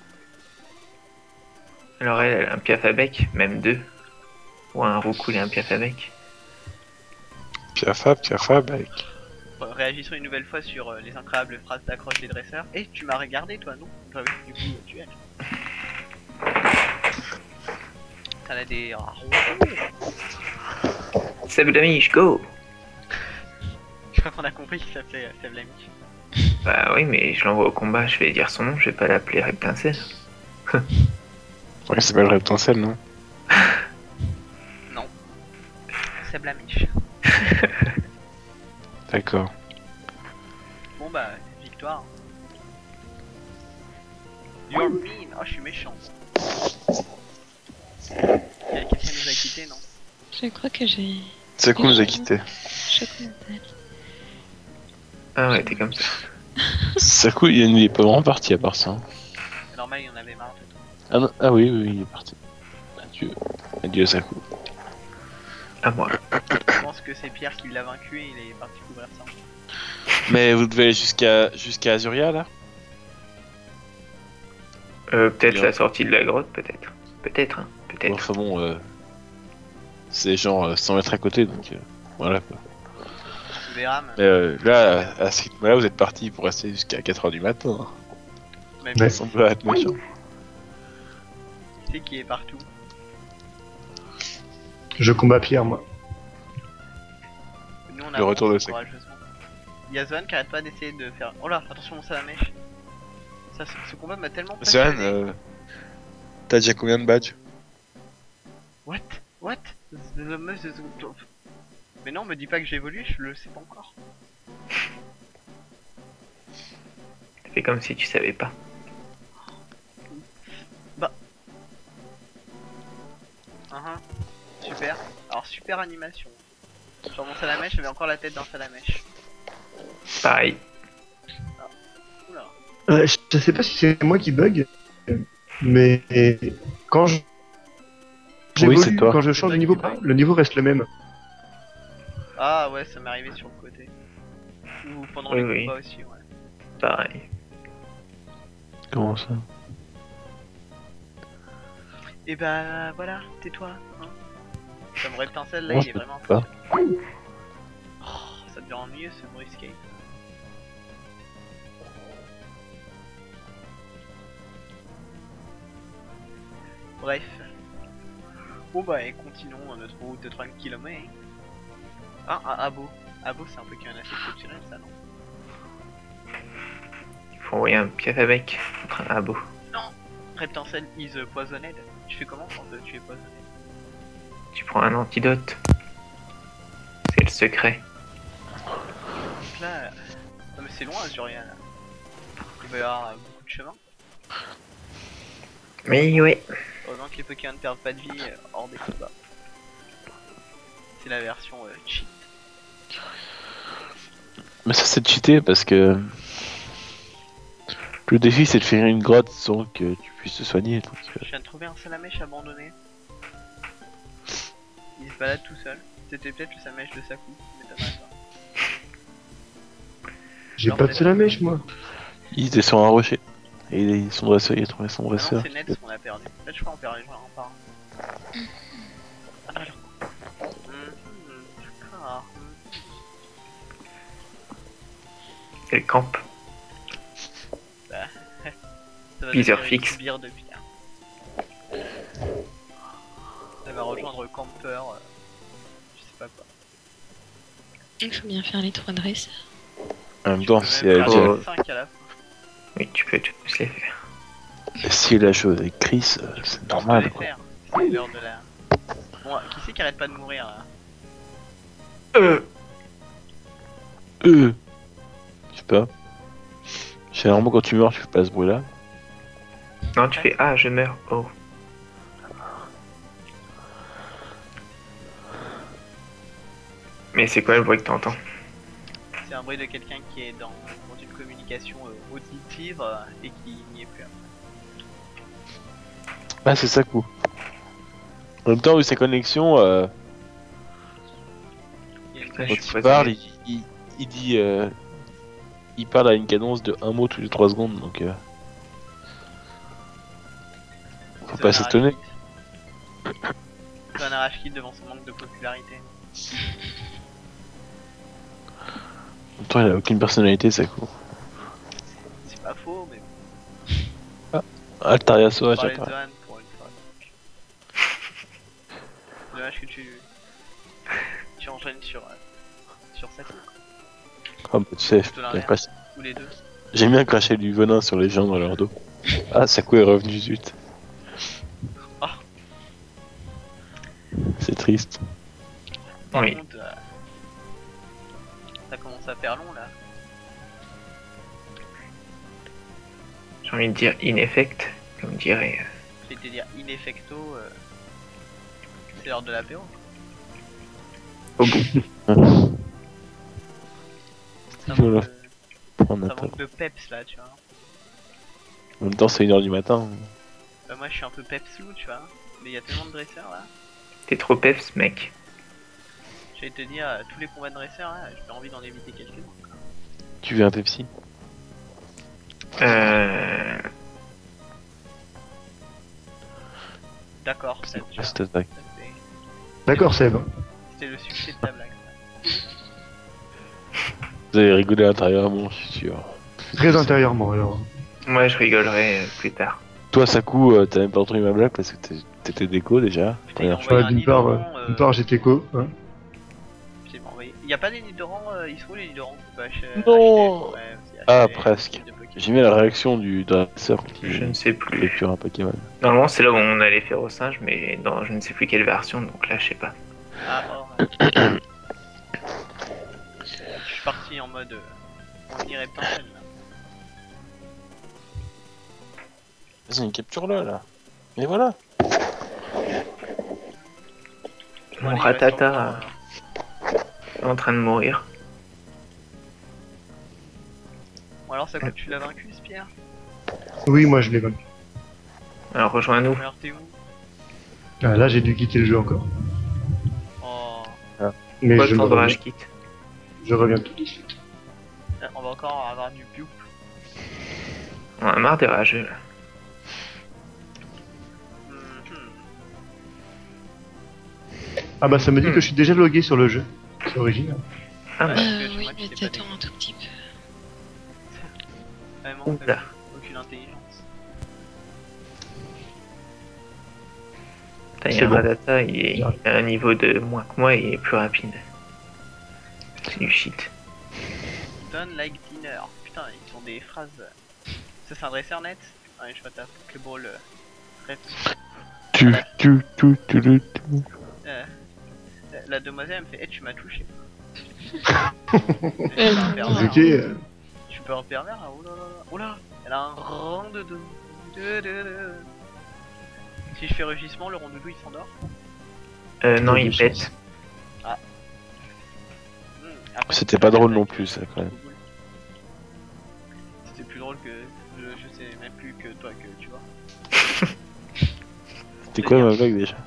Alors elle, elle a un piaf à bec, même deux. Ou un roucoule et un piaf à bec. Piafa, Piafa, mec. Bon, réagissons une nouvelle fois sur euh, les incroyables phrases d'accroche des dresseurs. Et tu m'as regardé toi, non? Bah oui, du coup, tu es. T'en as des. Ah, Seb Lamiche, go! je crois qu'on a compris qu'il s'appelait euh, Seb Lamiche. Bah oui, mais je l'envoie au combat, je vais dire son nom, je vais pas l'appeler Reptincelle. Ouais, c'est pas le reptincelle, non? Non. Seb Lamiche. D'accord. Bon bah, victoire. You're mean. Oh, je suis méchant. Quelqu'un nous a quittés, non? Je crois que j'ai Saku nous a quittés. choc mental. Ah ouais, t'es comme ça. Saku, il il est pas vraiment parti à part ça. hein. C'est normal, il y en avait marre de toi. Ah, non, ah oui, oui, oui, il est parti. Adieu. Adieu, Saku. À moi. Je pense que c'est Pierre qui l'a vaincu et il est parti couvrir ça. Mais vous devez aller jusqu'à jusqu'à Azuria, là? Euh, peut-être Bien. la sortie de la grotte, peut-être. Peut-être, hein. Peut-être. Enfin bon, euh, c'est genre euh, cent mètres à côté, donc euh, voilà quoi. Tu verras, mais Mais euh, là, à ce rythme-là, vous êtes parti pour rester jusqu'à quatre heures du matin. hein. même Ouais. Ça semble être méchant. tu sais qui est partout. Je combats Pierre, moi. Nous on Le retour de avance Sek. courageusement. Il y a Zoan qui arrête pas d'essayer de faire. Oh là, attention, mon salamèche. Ça, ce, ce combat m'a tellement Zoan, passionné. euh, t'as déjà combien de badges? What? What? The most is- Mais non, me dis pas que j'ai évolué, je le sais pas encore. Fais comme si tu savais pas. Uh-huh. Super. Alors, super animation. Sur mon salamèche, j'avais encore la tête d'un salamèche. Pareil. Oula. Euh, je je sais pas si c'est moi qui bug, mais quand je. j'évolue, c'est toi. Quand je change de niveau, le niveau reste le même. Ah ouais, ça m'est arrivé sur le côté. Ou pendant Oui, les oui. combats aussi, ouais. Pareil. Comment ça? Et bah voilà, tais-toi. Hein. Comme Reptincelle là, Moi, il est je peux vraiment pas. fou. Oh, ça devient ennuyeux ce bruit skate. Bref. Bon bah et continuons notre route de trente kilomètres. Ah, ah Abo. Abo c'est un Pokémon assez exceptionnel ça non? Il faut envoyer un piaf à bec contre un abo. Reptincelle is poisoned. Tu fais comment quand euh, tu es poisoned? Tu prends un antidote. C'est le secret. Donc là... euh, Non mais c'est loin Azuria là. Il va y avoir euh, beaucoup de chemin. Mais ouais. Heureusement que les Pokémon ne perdent pas de vie euh, hors des combats. C'est la version euh, cheat. Mais ça c'est cheaté parce que le défi c'est de faire une grotte sans que tu puisses te soigner. Donc, euh, Je viens de trouver un Salamèche abandonné. Il se balade tout seul. C'était peut-être le Salamèche de Saku. Mais t'as pas. J'ai Non, pas de peut-être. Salamèche moi. il était sur un rocher. Et il- son dresseur, il a trouvé son Ah non, dresseur. c'est Nets qu'on a perdu. En fait, je crois qu'on perd les joueurs en part. Alors. Hum, hum, d'accord. C'est le camp. Ça va Viseur devenir fixe. une bière de pierre. Ça va rejoindre Camper. Euh, je sais pas quoi. Il faut bien faire les trois dresseurs. En même Tu temps, peux si même elle, faire Oh. les cinq à la fois. Oui, tu peux tous les faire. si elle a chose avec Chris, euh, c'est Tu peux normal les quoi. faire. C'est l'heure de la. Bon, qui c'est qui arrête pas de mourir là? Euh. Euh. Je sais pas. Généralement quand tu meurs, tu fais pas ce bruit là. Non, tu fais ah, je meurs. Oh. Mais c'est quoi le bruit que t'entends? C'est un bruit de quelqu'un qui est dans, dans une communication euh, auditive euh, et qui n'y est plus. Ah, c'est ça coup. En même temps, vu sa connexion, euh, Il y a une Putain, cloche. je quand suis il poisonné. parle, il, il, il dit. Euh, il parle à une cadence de un mot tous les trois secondes donc. Euh, faut C'est pas un s'étonner. arrache-kit. C'est un arrache-kit devant son manque de popularité. En même temps, il a aucune personnalité, ça coup. C'est pas faux, mais Altaria on Sauvage, parlait de attends. Zohan pour une fois. Dommage que tu. Tu enchaînes sur. Euh, sur Saku. Ah, bah, tu sais, Plutôt j'ai l'inverse. craché- Ou les deux. j'aime bien cracher du venin sur les gens dans leur dos. Ah, Saku est revenu, zut. Ah. C'est triste. Par Oui. contre, euh, ça commence à faire long là. J'ai envie de dire in effect, comme dirait. euh, Je vais te dire in effecto. Euh, c'est l'heure de l'apéro. Au bout. Ça Voilà. manque, de, On ça attend. manque de peps là, tu vois. En même temps, c'est une heure du matin. Bah, moi je suis un peu pepsou, tu vois. Mais il y a tellement de dresseurs là. T'es trop peps, mec. J'allais te dire, euh, tous les combats de dresseurs là, j'ai envie d'en éviter quelques-uns. Tu veux un Pepsi? Euh... D'accord, ça, C'est tu quoi vois. cette attaque? Ça, c'est- D'accord Seb. C'était le succès de ta blague. ça. Vous avez rigolé intérieurement, je suis sûr. Très intérieurement alors. Moi, je rigolerai euh, plus tard. Toi, Saku, euh, t'as même pas entendu ma blague parce que t'es- t'étais déco déjà. Putain, il a Première envoyé Ouais, un d'une nid part, de euh, rang, euh, d'une part j'étais co. Hein. j'ai pas envoyé. Y a pas des nids de rang, euh, ils sont où les nids de rang qu'on peut ach- acheter? Non. Ouais, aussi Ah, acheter presque. des Pokémon. J'ai mis la réaction du dresseur quand Je ne il sais plus. capture un Pokémon. Normalement, c'est là où on allait faire au singe, mais dans je ne sais plus quelle version, donc là, je sais pas. Ah, or. euh. Je suis parti en mode. Euh, on irait Reptincelle là. Vas-y, une capture là, là. Mais voilà. Mon Allez, ratata va sur- est en train de mourir. Bon, alors ça coûte, tu l'as vaincu, ce Pierre? Oui, moi je l'ai vaincu. Alors, rejoins-nous. Alors t'es où? Ah, là j'ai dû quitter le jeu encore. Oh. Mais Pas je, le temps de reviens, rage quitte. je reviens tout de suite. Ah, on va encore avoir du piou. On a marre des rageux, là. Mhm. Ah bah ça me dit Hmm. que je suis déjà logué sur le jeu. C'est original. Ah Ouais. bah, parce que Euh, chez oui, moi, tu mais sais pas t'attends un tout petit peu. Vraiment, Oula. t'as aucune intelligence. putain, il y C'est a bon. Radata, il est il a un niveau de moins que moi et il est plus rapide. C'est du shit. Don't like dinner. Putain, ils ont des phrases. euh, Ça c'est un dresseur net. Ouais, je vois ta Pokéball. Euh, ref. Tu, tu, tu, tu, tu, tu. Euh, euh, la demoiselle elle me fait hey, tu m'as touché. Elle Elle a un m'a pervers. Ok. euh, Je suis pas un pervers hein. Oh là là là. Oh là. Elle a un rang de deux. De, de, de. Si je fais rugissement, le rondoudou il s'endort. Euh, non, Il y a il du pète. sens. Hmm, après, C'était c'est pas drôle avec, non plus, euh, ça, quand même. C'était plus drôle que. Je, je sais même plus que toi que tu vois. C'était quoi ma blague déjà?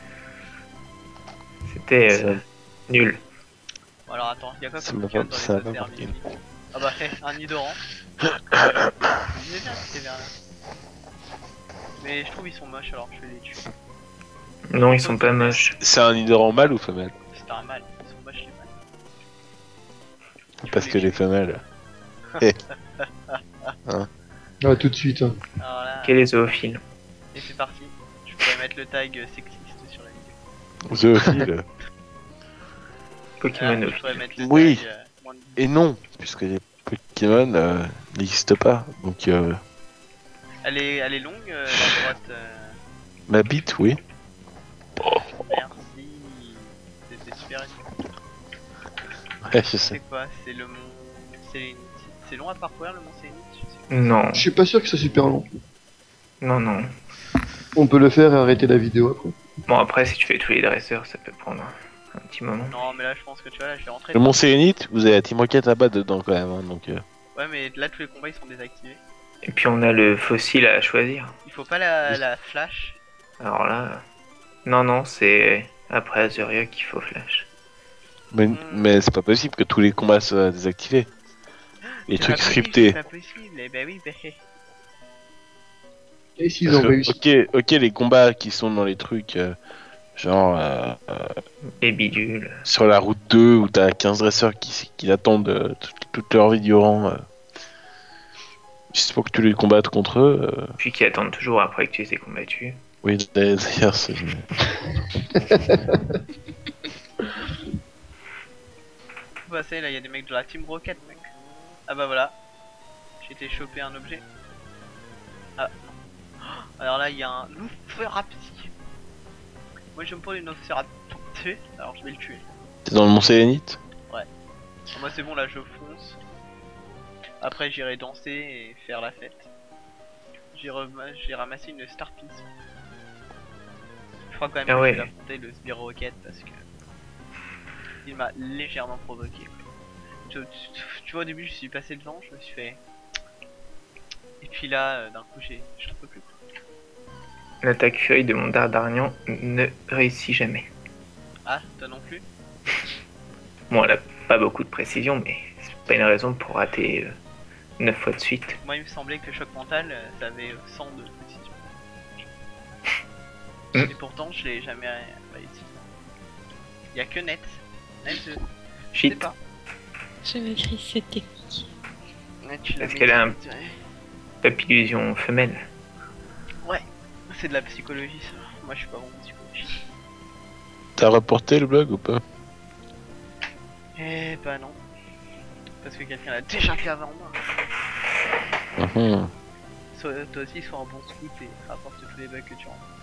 C'était Ça- euh, nul. Bon, alors attends, y'a quoi Ça comme m'a Pokémon pas- dans les ça m'a pas posters marqué. Misty Ah bah hé, un Nidoran. Je disais bien que c'était vers là. Mais je trouve ils sont moches alors je vais les tuer. Non, ils sont pas moches. C'est un Nidoran mâle ou femelle? C'est un mal, ils sont moches les mâles. Parce que les femelles. Ah, tout de suite. hein. Alors là, Quel est zoophile? et c'est parti. Je pourrais mettre le tag euh, sexiste sur la vidéo. Zoophile. Pokémon Ah, je pourrais ophile. mettre le Oui. tag. Euh, moins de- Et non, puisque les Pokémon euh, n'existent pas. Donc euh, Elle est, elle est longue euh, la droite. Euh... ma bite, oui. Merci. C'était super utile. Ouais, je sais. C'est quoi? C'est le mont Sélénite. C'est long à parcourir le mont Sélénite? Je sais pas. Non, Je suis pas sûr que c'est super long. non, non. On peut le faire et arrêter la vidéo après. Bon, après, si tu fais tous les dresseurs, ça peut prendre un, un petit moment. Non mais là je pense que tu vois là je vais rentrer. Le Mont Sélénite, vous avez la Team Rocket là-bas dedans quand même. Hein, donc, euh, Ouais mais là tous les combats ils sont désactivés. Et puis, on a le fossile à choisir. Il faut pas la, la flash. Alors là, non, non, c'est après Azuria qu'il faut flash. Mais, Hmm. mais c'est pas possible que tous les combats soient désactivés. Les C'est trucs pas possible, scriptés. C'est pas possible. Eh ben oui, bah, hé. Et s'ils Parce ont que, réussi. ok, ok, les combats qui sont dans les trucs, euh, genre euh, euh, Les bidules. sur la route deux où t'as quinze dresseurs qui, qui attendent euh, toute, toute leur vie durant, euh, juste pour que tu les combattes contre eux. euh, Puis qui attendent toujours après que tu les aies combattus. Oui, d'ailleurs, c'est. Faut passer là, il y a des mecs de la Team Rocket, mec. Ah bah voilà. J'ai été choper un objet. Ah non. Alors là, il y a un Louferapti. Moi j'aime pas les Nosferatu. Alors je vais le tuer. T'es dans le Mont Sélénite? Ah, moi c'est bon là, je fonce. Après j'irai danser et faire la fête. J'ai rem- j'ai ramassé une Star Piece. Je crois quand même Ah que ouais. je vais affronter le Sbire Rocket parce que il m'a légèrement provoqué. Tu, tu- tu vois au début je suis passé devant, je me suis fait. Et puis là euh, d'un coup j'ai. Je peux plus. L'attaque furie de mon Dardarnian ne réussit jamais. Ah, toi non plus? Bon, elle a pas beaucoup de précision, mais c'est pas une raison pour rater neuf fois de suite. Moi il me semblait que choc mental euh, ça avait euh, cent de précision. Mm. Et pourtant je l'ai jamais euh, réussi. Il y a que net. Net euh, je sais Shit. pas. Je maîtrise cette technique. Ouais, tu l'as Parce qu'elle a un- maîtrisé, ouais. Papillusion femelle. C'est de la psychologie ça. Moi je suis pas bon en psychologie. T'as reporté le blog ou pas? Eh bah non. Parce que quelqu'un l'a déjà fait avant moi. Mhm. So- toi aussi sois un bon scout et rapporte tous les bugs que tu rentres.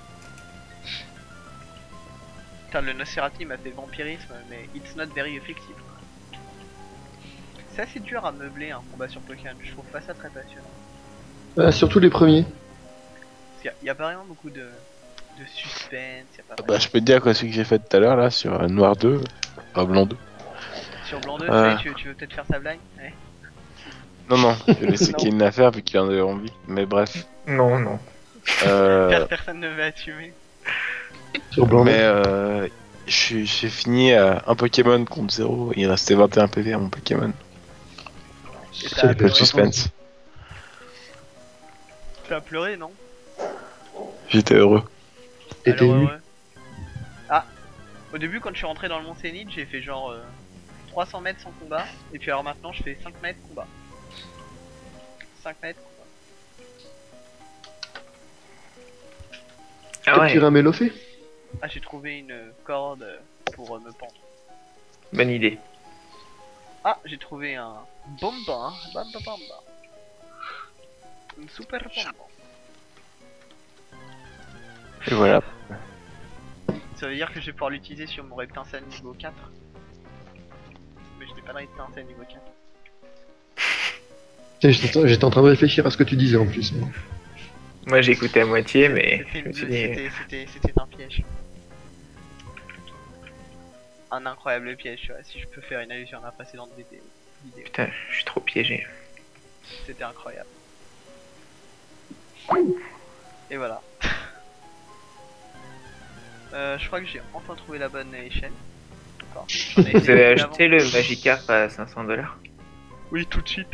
Putain le Nosferatu m'a fait vampirisme mais it's not very effective. C'est assez dur à meubler un combat sur Pokémon, je trouve pas ça très passionnant. Ah, surtout les premiers. Parce qu'il y a- il y, a pas vraiment beaucoup de, de suspense, y a pas Bah, vraiment- je peux te dire quoi, celui que j'ai fait tout à l'heure là sur euh, Noir deux, euh, Blanc deux. Sur Blanc deux, Ouais. tu, tu veux peut-être faire sa blague ouais. Non, non, je vais laisser Non. Kane la faire vu qu'il en avait envie. Mais bref. Non, non. Euh, Car personne ne veut assumer. Sur blanc. mais euh, j'ai j'ai fini à un Pokémon contre zéro. Il restait vingt et un P V à mon Pokémon. Et Ça t'as Un peu de pleuré, suspense. tu as pleuré non? Euh, J'étais heureux. T'étais Alors, ému. heureux. Ah Au début, quand je suis rentré dans le Mont Sénite, j'ai fait genre euh, trois cents mètres sans combat. Et puis alors maintenant, je fais cinq mètres combat. cinq mètres combat. Ah ouais, Capturer un Mélophée. Ah, j'ai trouvé une corde pour euh, me pendre. bonne idée. Ah, j'ai trouvé un bomba, hein. Bamba bamba. Une super bomba. Et voilà. Ça veut dire que je vais pouvoir l'utiliser sur mon reptincelle niveau quatre. Mais je n'ai pas de reptincelle niveau quatre. Tiens, J'étais j'étais en train de réfléchir à ce que tu disais en plus. Moi j'écoutais à moitié, mais C'était je me une- suis dit, c'était- c'était- c'était un piège. Un incroyable piège, tu vois. Si je peux faire une allusion à la précédente vidéo. vidéo. putain, je suis trop piégé. C'était incroyable. Et voilà. euh, je crois que j'ai enfin trouvé la bonne échelle. Encore. J'en ai Vous essayé avez avant. acheté le Magikarp à cinq cents dollars? Oui, tout de suite.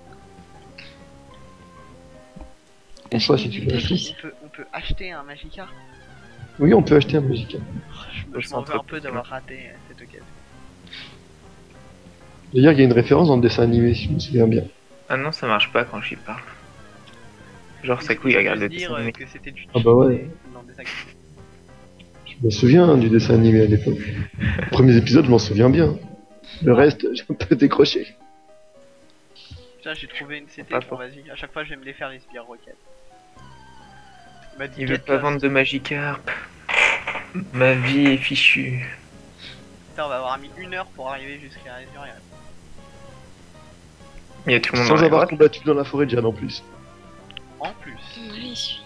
On choisit si tu veux acheter. On peut, on peut acheter un Magikarp. Oui, on peut acheter un Magikarp. Je, me- je m'en veux un peu d'avoir raté euh, cette occasion. D'ailleurs, il y a une référence dans le dessin animé, si je me souviens bien. Ah non, ça marche pas quand j'y parle. Genre, ça Ils- couille, ils ont regarde le dû dire dessin euh, animé. que c'était du Ah bah ouais. dans des actes. Je me souviens hein, du dessin animé à l'époque. Les premiers épisodes, je m'en souviens bien. Le reste, j'ai un peu décroché. Tiens, j'ai trouvé une C T, Pas bon pour- vas-y, à chaque fois je vais me les faire les sbires roquettes. Il m'a dit Il veut quête, pas là. vendre de Magikarp. Ma vie est fichue. Putain, on va avoir mis une heure pour arriver jusqu'à Azuriel. Il y a tout le monde Sans dans la avoir grotte. combattu dans la forêt de Jade en plus. En plus, Nice.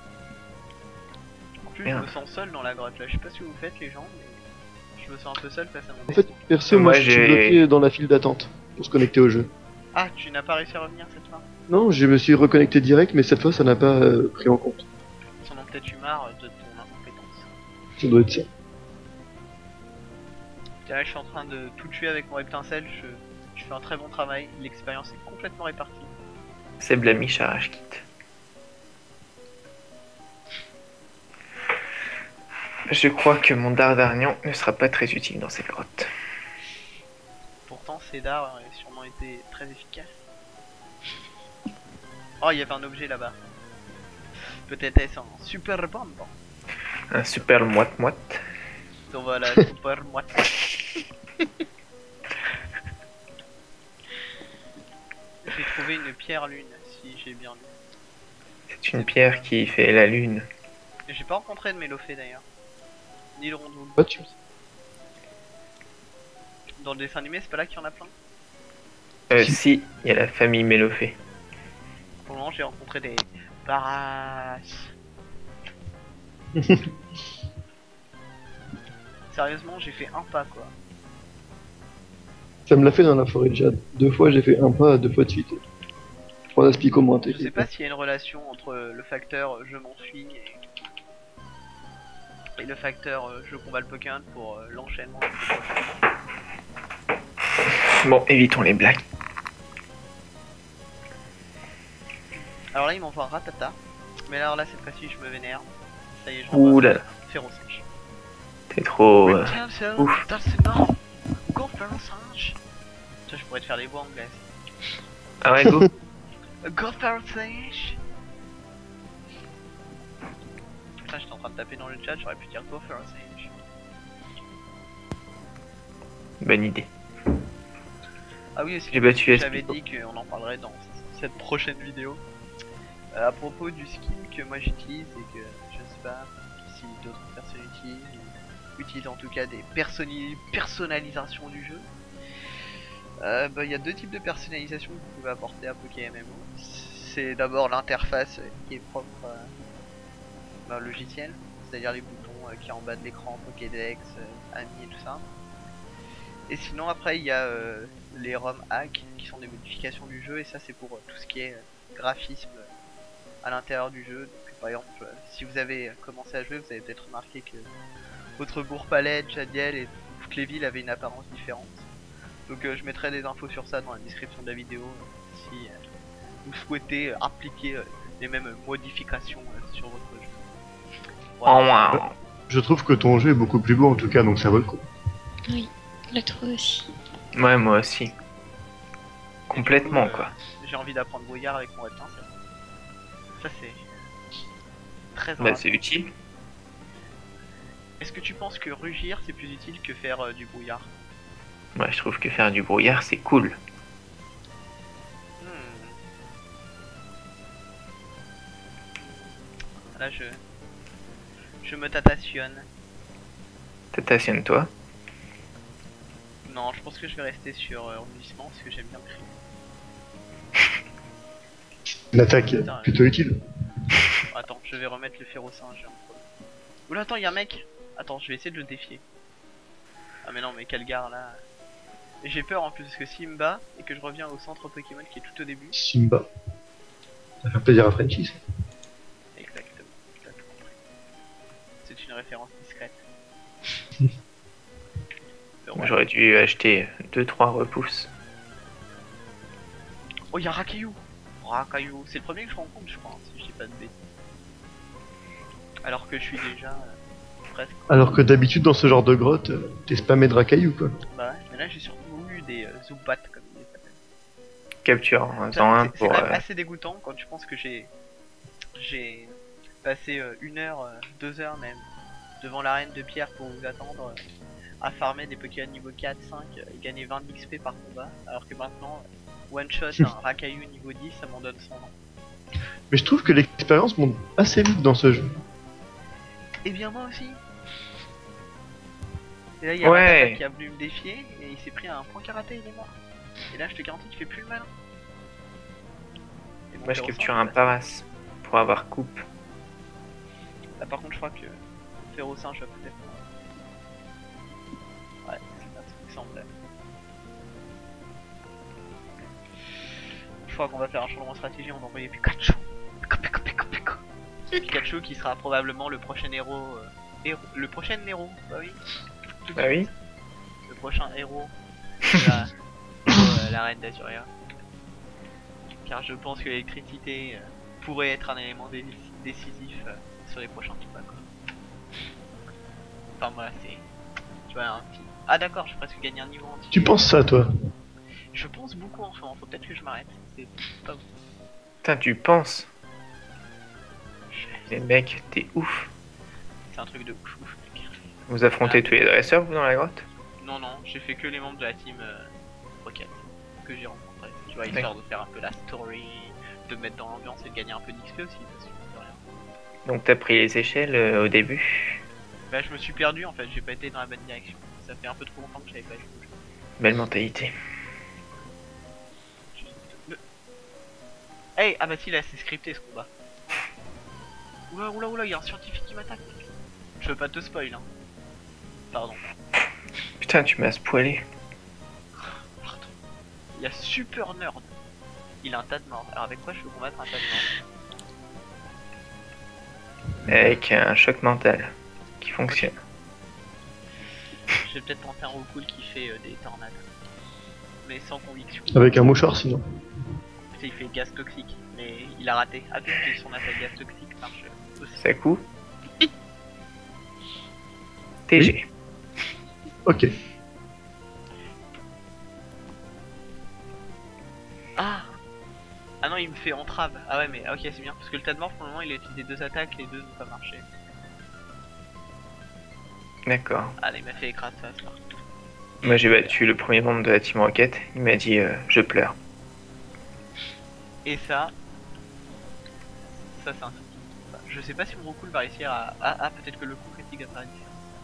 en plus Merde. je me sens seul dans la grotte là, je sais pas ce que vous faites les gens, mais je me sens un peu seul face à mon En fait, destin. perso, Moi, moi, je suis j'ai- bloqué dans la file d'attente pour se connecter au jeu. Ah, tu n'as pas réussi à revenir cette fois? Non, je me suis reconnecté direct, mais cette fois, ça n'a pas euh, pris en compte. Ils en ont peut-être eu marre de ton incompétence. Ça doit être ça. Et là je suis en train de tout tuer avec mon reptincelle, je, je fais un très bon travail, l'expérience est complètement répartie. C'est Blamish Arrache Kit. Je crois que mon Dardarnian ne sera pas très utile dans cette grotte. Pourtant ces dards auraient sûrement été très efficaces. Oh, il y avait un objet là-bas. Peut-être est-ce un super bombe. Un super moite-moite. Donc voilà, super moite. J'ai trouvé une pierre lune, si j'ai bien lu. C'est une pierre qui fait la lune. Et j'ai pas rencontré de Mélophée d'ailleurs. Ni le rondoul. Pas tu... Dans le dessin animé, c'est pas là qu'il y en a plein. Euh, si, il y a la famille Mélophée. Pour le moment, j'ai rencontré des Barras. Sérieusement, j'ai fait un pas quoi. Ça me l'a fait dans la forêt de Jade. Deux fois, j'ai fait un pas, deux fois de suite. Trois aspics au moins, Je sais t'inquiète pas pas. s'il y a une relation entre le facteur je m'enfuis et... et le facteur euh, je combats le Pokémon pour euh, l'enchaînement. Bon, évitons les blagues. Alors là, il m'envoie un ratata. Mais alors là, cette fois-ci, je me vénère. Ça y est, je Ouh renvoie là là, férocèche. t'es trop... euh, Attention, ouf. that's enough. Go faire un singe. Tiens, je pourrais te faire les voix anglaises. Ah ouais, go. Go faire un singe. Putain, j'étais en train de taper dans le chat, j'aurais pu dire go faire un singe. Bonne idée. Ah oui, aussi, J'ai battu j'avais Espico. dit qu'on en parlerait dans cette prochaine vidéo. Euh, à propos du skin que moi j'utilise et que je sais pas si d'autres personnes utilisent, ou utilisent en tout cas des personni- personnalisations du jeu. Euh, bah, il y a deux types de personnalisation que vous pouvez apporter à PokéMMO. C'est d'abord l'interface euh, qui est propre euh, bah, au logiciel, c'est-à-dire les boutons euh, qui est en bas de l'écran, Pokédex, euh, Amis et tout ça. Et sinon après il y a euh, les ROM hacks qui sont des modifications du jeu et ça c'est pour euh, tout ce qui est euh, graphisme euh, à l'intérieur du jeu. Donc, par exemple euh, si vous avez commencé à jouer vous avez peut-être remarqué que votre bourg-palette, Jadiel et toutes les villes avaient une apparence différente. Donc euh, je mettrai des infos sur ça dans la description de la vidéo euh, si euh, vous souhaitez euh, appliquer euh, les mêmes modifications euh, sur votre jeu. Oh, wow. Je trouve que ton jeu est beaucoup plus beau en tout cas, donc ça vaut le coup. Oui, je le trouve aussi. Ouais, moi aussi. Complètement, Du coup, euh, quoi. J'ai envie d'apprendre brouillard avec mon reptincelle. Ça c'est très Bah, important. c'est utile. Est-ce que tu penses que rugir c'est plus utile que faire euh, du brouillard? Moi, je trouve que faire du brouillard, c'est cool. Hmm. Là je... Je me tatationne. Tatationne-toi. Non, je pense que je vais rester sur euh, rugissement parce que j'aime bien crier. Une attaque Putain, plutôt utile. Attends, je vais remettre le ferro-singe. Oula, attends, y'a un mec. Attends, je vais essayer de le défier. Ah mais non, mais quel gars là. Et j'ai peur en plus parce que s'il me bat et que je reviens au centre Pokémon qui est tout au début. Simba. Ça fait plaisir à Frenchie. ça. Exactement, t'as tout compris. C'est une référence discrète. Moi, J'aurais dû acheter deux trois repousses. Oh, y'a Rakayu. Rakayu, c'est le premier que je rencontre, je crois, hein, si je dis pas de bêtises. Alors que je suis déjà euh, presque. Alors que d'habitude dans ce genre de grotte, euh, t'es spammé de racailloux quoi. Bah ouais, mais là j'ai surtout eu des euh, Zubat comme ils les appellent. Capture en C'est temps un c'est pour... quand même euh, assez dégoûtant quand tu penses que j'ai j'ai passé euh, une heure, euh, deux heures même devant l'arène de pierre pour vous attendre euh, à farmer des Pokémon niveau quatre, cinq euh, et gagner vingt X P par combat, alors que maintenant euh, one shot un Rakayu niveau dix ça m'en donne cent ans. Mais je trouve que l'expérience monte assez vite dans ce jeu. Et bien moi aussi. Et là il y a Ouais. Rattata qui a voulu me défier et il s'est pris un point karaté, il est mort. Et là je te garantis qu'il fait plus le malin. Et mon Moi, je Ferro-Singe, capture un bah, Paras pour avoir coupe. Là par contre je crois que Ferro-Singe va peut-être... Ouais, c'est pas ce qui me semblait. Je crois qu'on va faire un changement de stratégie, on va envoyer Pikachu. Pika, pika, pika, pika. Pikachu qui sera probablement le prochain héros... euh, héros le prochain héros, bah oui. Tout de Bah oui. suite. Le prochain héros de la, de, euh, la reine d'Azuria. Car je pense que l'électricité euh, pourrait être un élément dé- décisif euh, sur les prochains combats quoi. Enfin voilà, c'est... Tu vois un petit... Ah d'accord, je vais presque gagner un niveau entier. Tu penses ça toi? Je pense beaucoup en ce moment, faut peut-être que je m'arrête. C'est pas bon. Putain, tu penses? Je- Mais mec, t'es ouf. C'est un truc de ouf, ouf mec. Vous affrontez tous les dresseurs, vous, dans la grotte? Non non, j'ai fait que les membres de la team euh, Rocket que j'ai rencontrés. Tu vois, histoire de faire un peu la story, de me mettre dans l'ambiance et de gagner un peu d'X P aussi, parce que de rien. Donc t'as pris les échelles euh, au début. Bah je me suis perdu en fait, j'ai pas été dans la bonne direction. Ça fait un peu trop longtemps que j'avais pas joué au jeu. Belle mentalité. Le- Hey, ah bah si là c'est scripté ce combat. Oula oula oula, il y a un scientifique qui m'attaque. Je veux pas te spoil hein. Pardon. Putain, tu m'as spoilé. Pardon. Il y a Super Nerd. Il a un tas de morts. Alors avec quoi je peux combattre un tas de morts? Avec un choc mental qui fonctionne. Je vais peut-être tenter un Rokul qui fait euh, des tornades. Mais sans conviction. Avec un mouchoir sinon. Putain, il fait gaz toxique. Mais il a raté. Ah peut-être que son attaque gaz toxique marche aussi. Ça coup. T G. Ok. Ah Ah non, il me fait entrave. Ah ouais, mais ok, c'est bien. Parce que le tas de morts, pour le moment, il a utilisé deux attaques, les deux n'ont pas marché. D'accord. Ah là, il m'a fait écrase face par contre. Moi j'ai battu le premier membre de la Team Rocket. Il m'a dit euh, je pleure. Et ça... Ça, c'est un truc. Enfin, je sais pas si mon Rokul va réussir à... Ah, ah peut-être que le coup critique va pas réussir.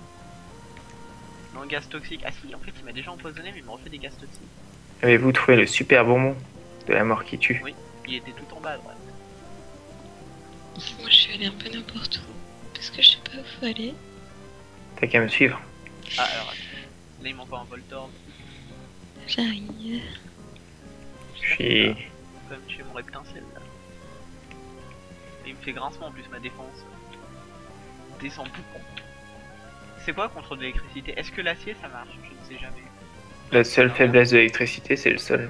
Non, gaz toxique. Ah si, en fait, il m'a déjà empoisonné, mais il me refait des gaz toxiques. Avez-vous trouvé le super bonbon de la mort qui tue? Oui, il était tout en bas à droite. Moi, je suis allée un peu n'importe où. Parce que je sais pas où faut aller. T'as qu'à me suivre. Ah, alors, attends. Là, il m'envoie un Voltorb. J'arrive. Je suis... Comme tuer mon reptincelle là. Et il me fait grincement en plus ma défense. Descend beaucoup. C'est quoi contre de l'électricité? Est-ce que l'acier ça marche? Je ne sais jamais. La seule faiblesse de l'électricité, c'est le sol.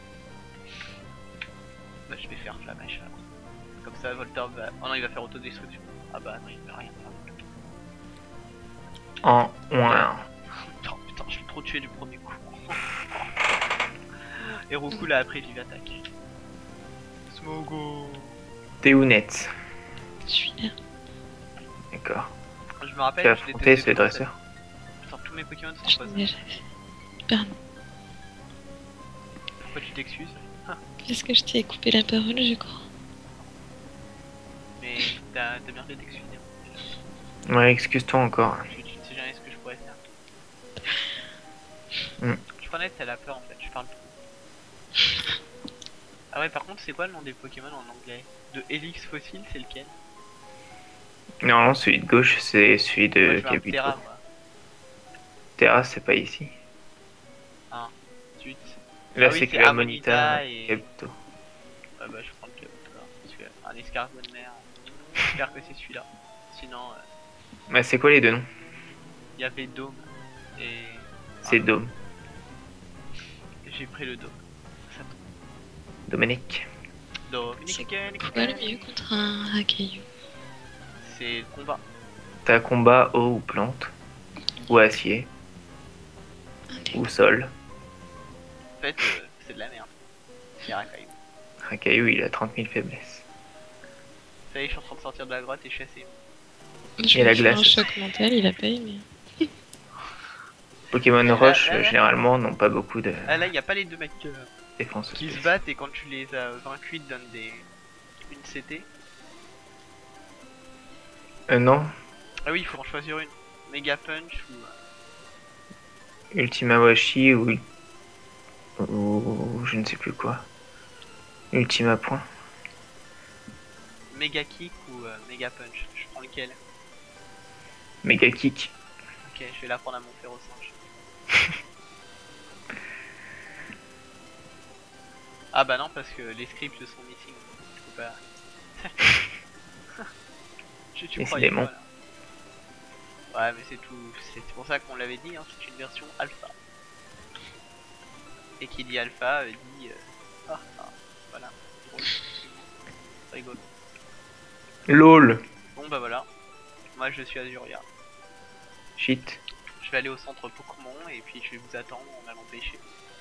Bah je vais faire flamèche alors. Comme ça Voltorb va... Oh non il va faire autodestruction. Ah bah non il va rien faire. En ouin. Oh, putain, je suis trop tué du premier coup. Et Roku l'a après vive attaque. Smogo. Déounette. Je suis là. D'accord. Je me rappelle Tu as que je l'ai affronté testé ce dans dresseur. cette- Putain, tous mes Pokémon Je sont l'ai pas. déjà fait. Pardon. Pourquoi tu t'excuses? Parce que je t'ai coupé la parole, je crois. Mais t'as t'as bien fait d'excuser. Ouais, excuse-toi encore. Tu, tu ne sais jamais ce que je pourrais faire. Hmm. Je connais, t'as la peur en fait, je parle trop. Ah ouais, par contre, c'est quoi le nom des Pokémon en anglais? De Helix Fossile, c'est lequel? Non, celui de gauche, c'est celui Moi, de je veux un Kabuto. Terra, moi. Terra, c'est pas ici. Ensuite. Là, Ah oui, c'est c'est que Harmonita Harmonita et- Kabuto. Ouais, bah, je prends le Kabuto alors, parce que un escargot de mer. J'espère que c'est celui-là. Sinon, euh, Bah, c'est quoi les deux noms? il y avait Dôme et. C'est Ah, Dome. J'ai pris le Dôme. Ça Dominique. Dôme. C'est quoi le mieux contre un Hakayu? C'est le combat. T'as combat eau ou plante, ou acier, ou sol. En fait, euh, c'est de la merde. C'est Rakayu. Rakayu, il a trente mille faiblesses. Ça y est, je suis en train de sortir de la grotte et je suis assez. Je Et la vais faire un glace. choc mental, il a pas aimé. Pokémon Là, Roche, là, là. généralement, n'ont pas beaucoup de Ah là, il n'y a pas les deux mecs euh, défense qui se spéciale. battent et quand tu les as vaincus, ils te donnent des. Une C T. Euh, non, Ah oui, il faut en choisir une. Mega Punch ou. euh, Ultima Washi ou... ou je ne sais plus quoi. Ultima Point. Mega Kick ou euh, Mega Punch. Je prends lequel? Mega Kick. Ok, je vais l'apprendre à mon fer au singe. Ah bah non, parce que les scripts sont missing. Je peux pas. je, tu croyais Décidément. quoi, là? Ouais, mais c'est tout. C'est pour ça qu'on l'avait dit, hein, c'est une version alpha. Et qui dit alpha euh, dit. Euh... Ah, ah, voilà. Drôle. Rigolo. LOL. Bon bah voilà. Moi je suis Azuria. Shit. Je vais aller au centre Pokémon et puis je vais vous attendre en allant pêcher.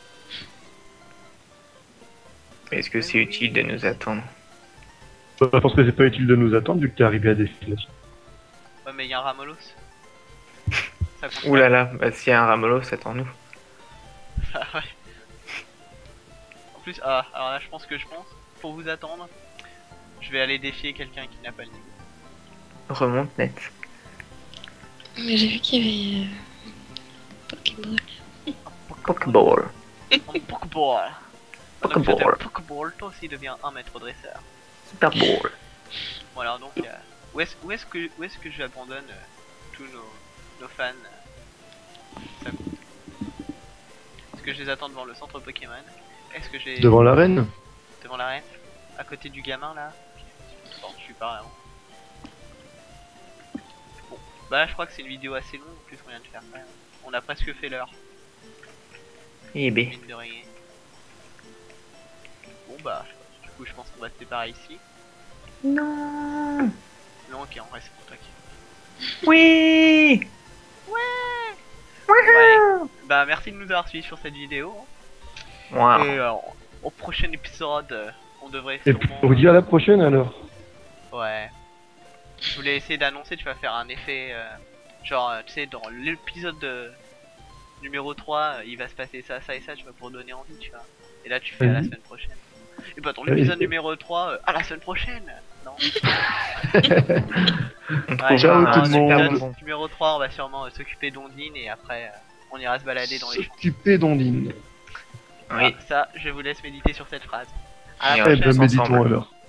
Est-ce que c'est utile de nous attendre? Je pense que c'est pas utile de nous attendre vu que t'es arrivé à destination. Ouais, mais il y a un Ramolos. Ça compte Ouh là là, bah s'il y a un Ramolos, attends-nous. pas. Ah ouais. En plus, ah, alors là je pense que je pense, pour vous attendre, je vais aller défier quelqu'un qui n'a pas le niveau. Remonte net. Mais j'ai vu qu'il y avait. Euh... Pokéball. Pokéball. Un Pokéball. Donc Pokéball. faites un Pokéball, toi aussi deviens un maître dresseur. Super Ball. Voilà donc euh, où est-ce où est-ce que où est-ce que j'abandonne euh, tous nos, nos fans euh, ça coûte. Est-ce que je les attends devant le centre Pokémon? Est-ce que j'ai Devant l'arène? devant l'arène? À côté du gamin là? Bon, je suis par là. Bon, bah là je crois que c'est une vidéo assez longue en plus qu'on vient de faire. Ouais. On a presque fait l'heure, Eh ben. mine de rien. Bon bah du coup je pense qu'on va se séparer ici. Non. Non ok on reste pour toi. Oui. Ouais. Bah merci de nous avoir suivis sur cette vidéo. Wow. Et euh, au prochain épisode, euh, on devrait Et sûrement... on vous dit à la prochaine alors. Ouais. Je voulais essayer d'annoncer, tu vas faire un effet... euh, genre, euh, tu sais, dans l'épisode euh, numéro trois, euh, il va se passer ça, ça et ça, tu vas pour donner envie, tu vois. Et là, tu fais à la Mhm. semaine prochaine. Et bah dans Oui. l'épisode numéro trois, euh, à la semaine prochaine. Non. On Ouais, trouvera ciao un tout le super monde. bon. numéro trois, on va sûrement euh, s'occuper d'Ondine et après, euh, on ira se balader dans les champs. S'occuper d'Ondine. Oui. Ah, ça, je vous laisse méditer sur cette phrase. À Et la on Eh prochaine. ben tous méditons ensemble. alors.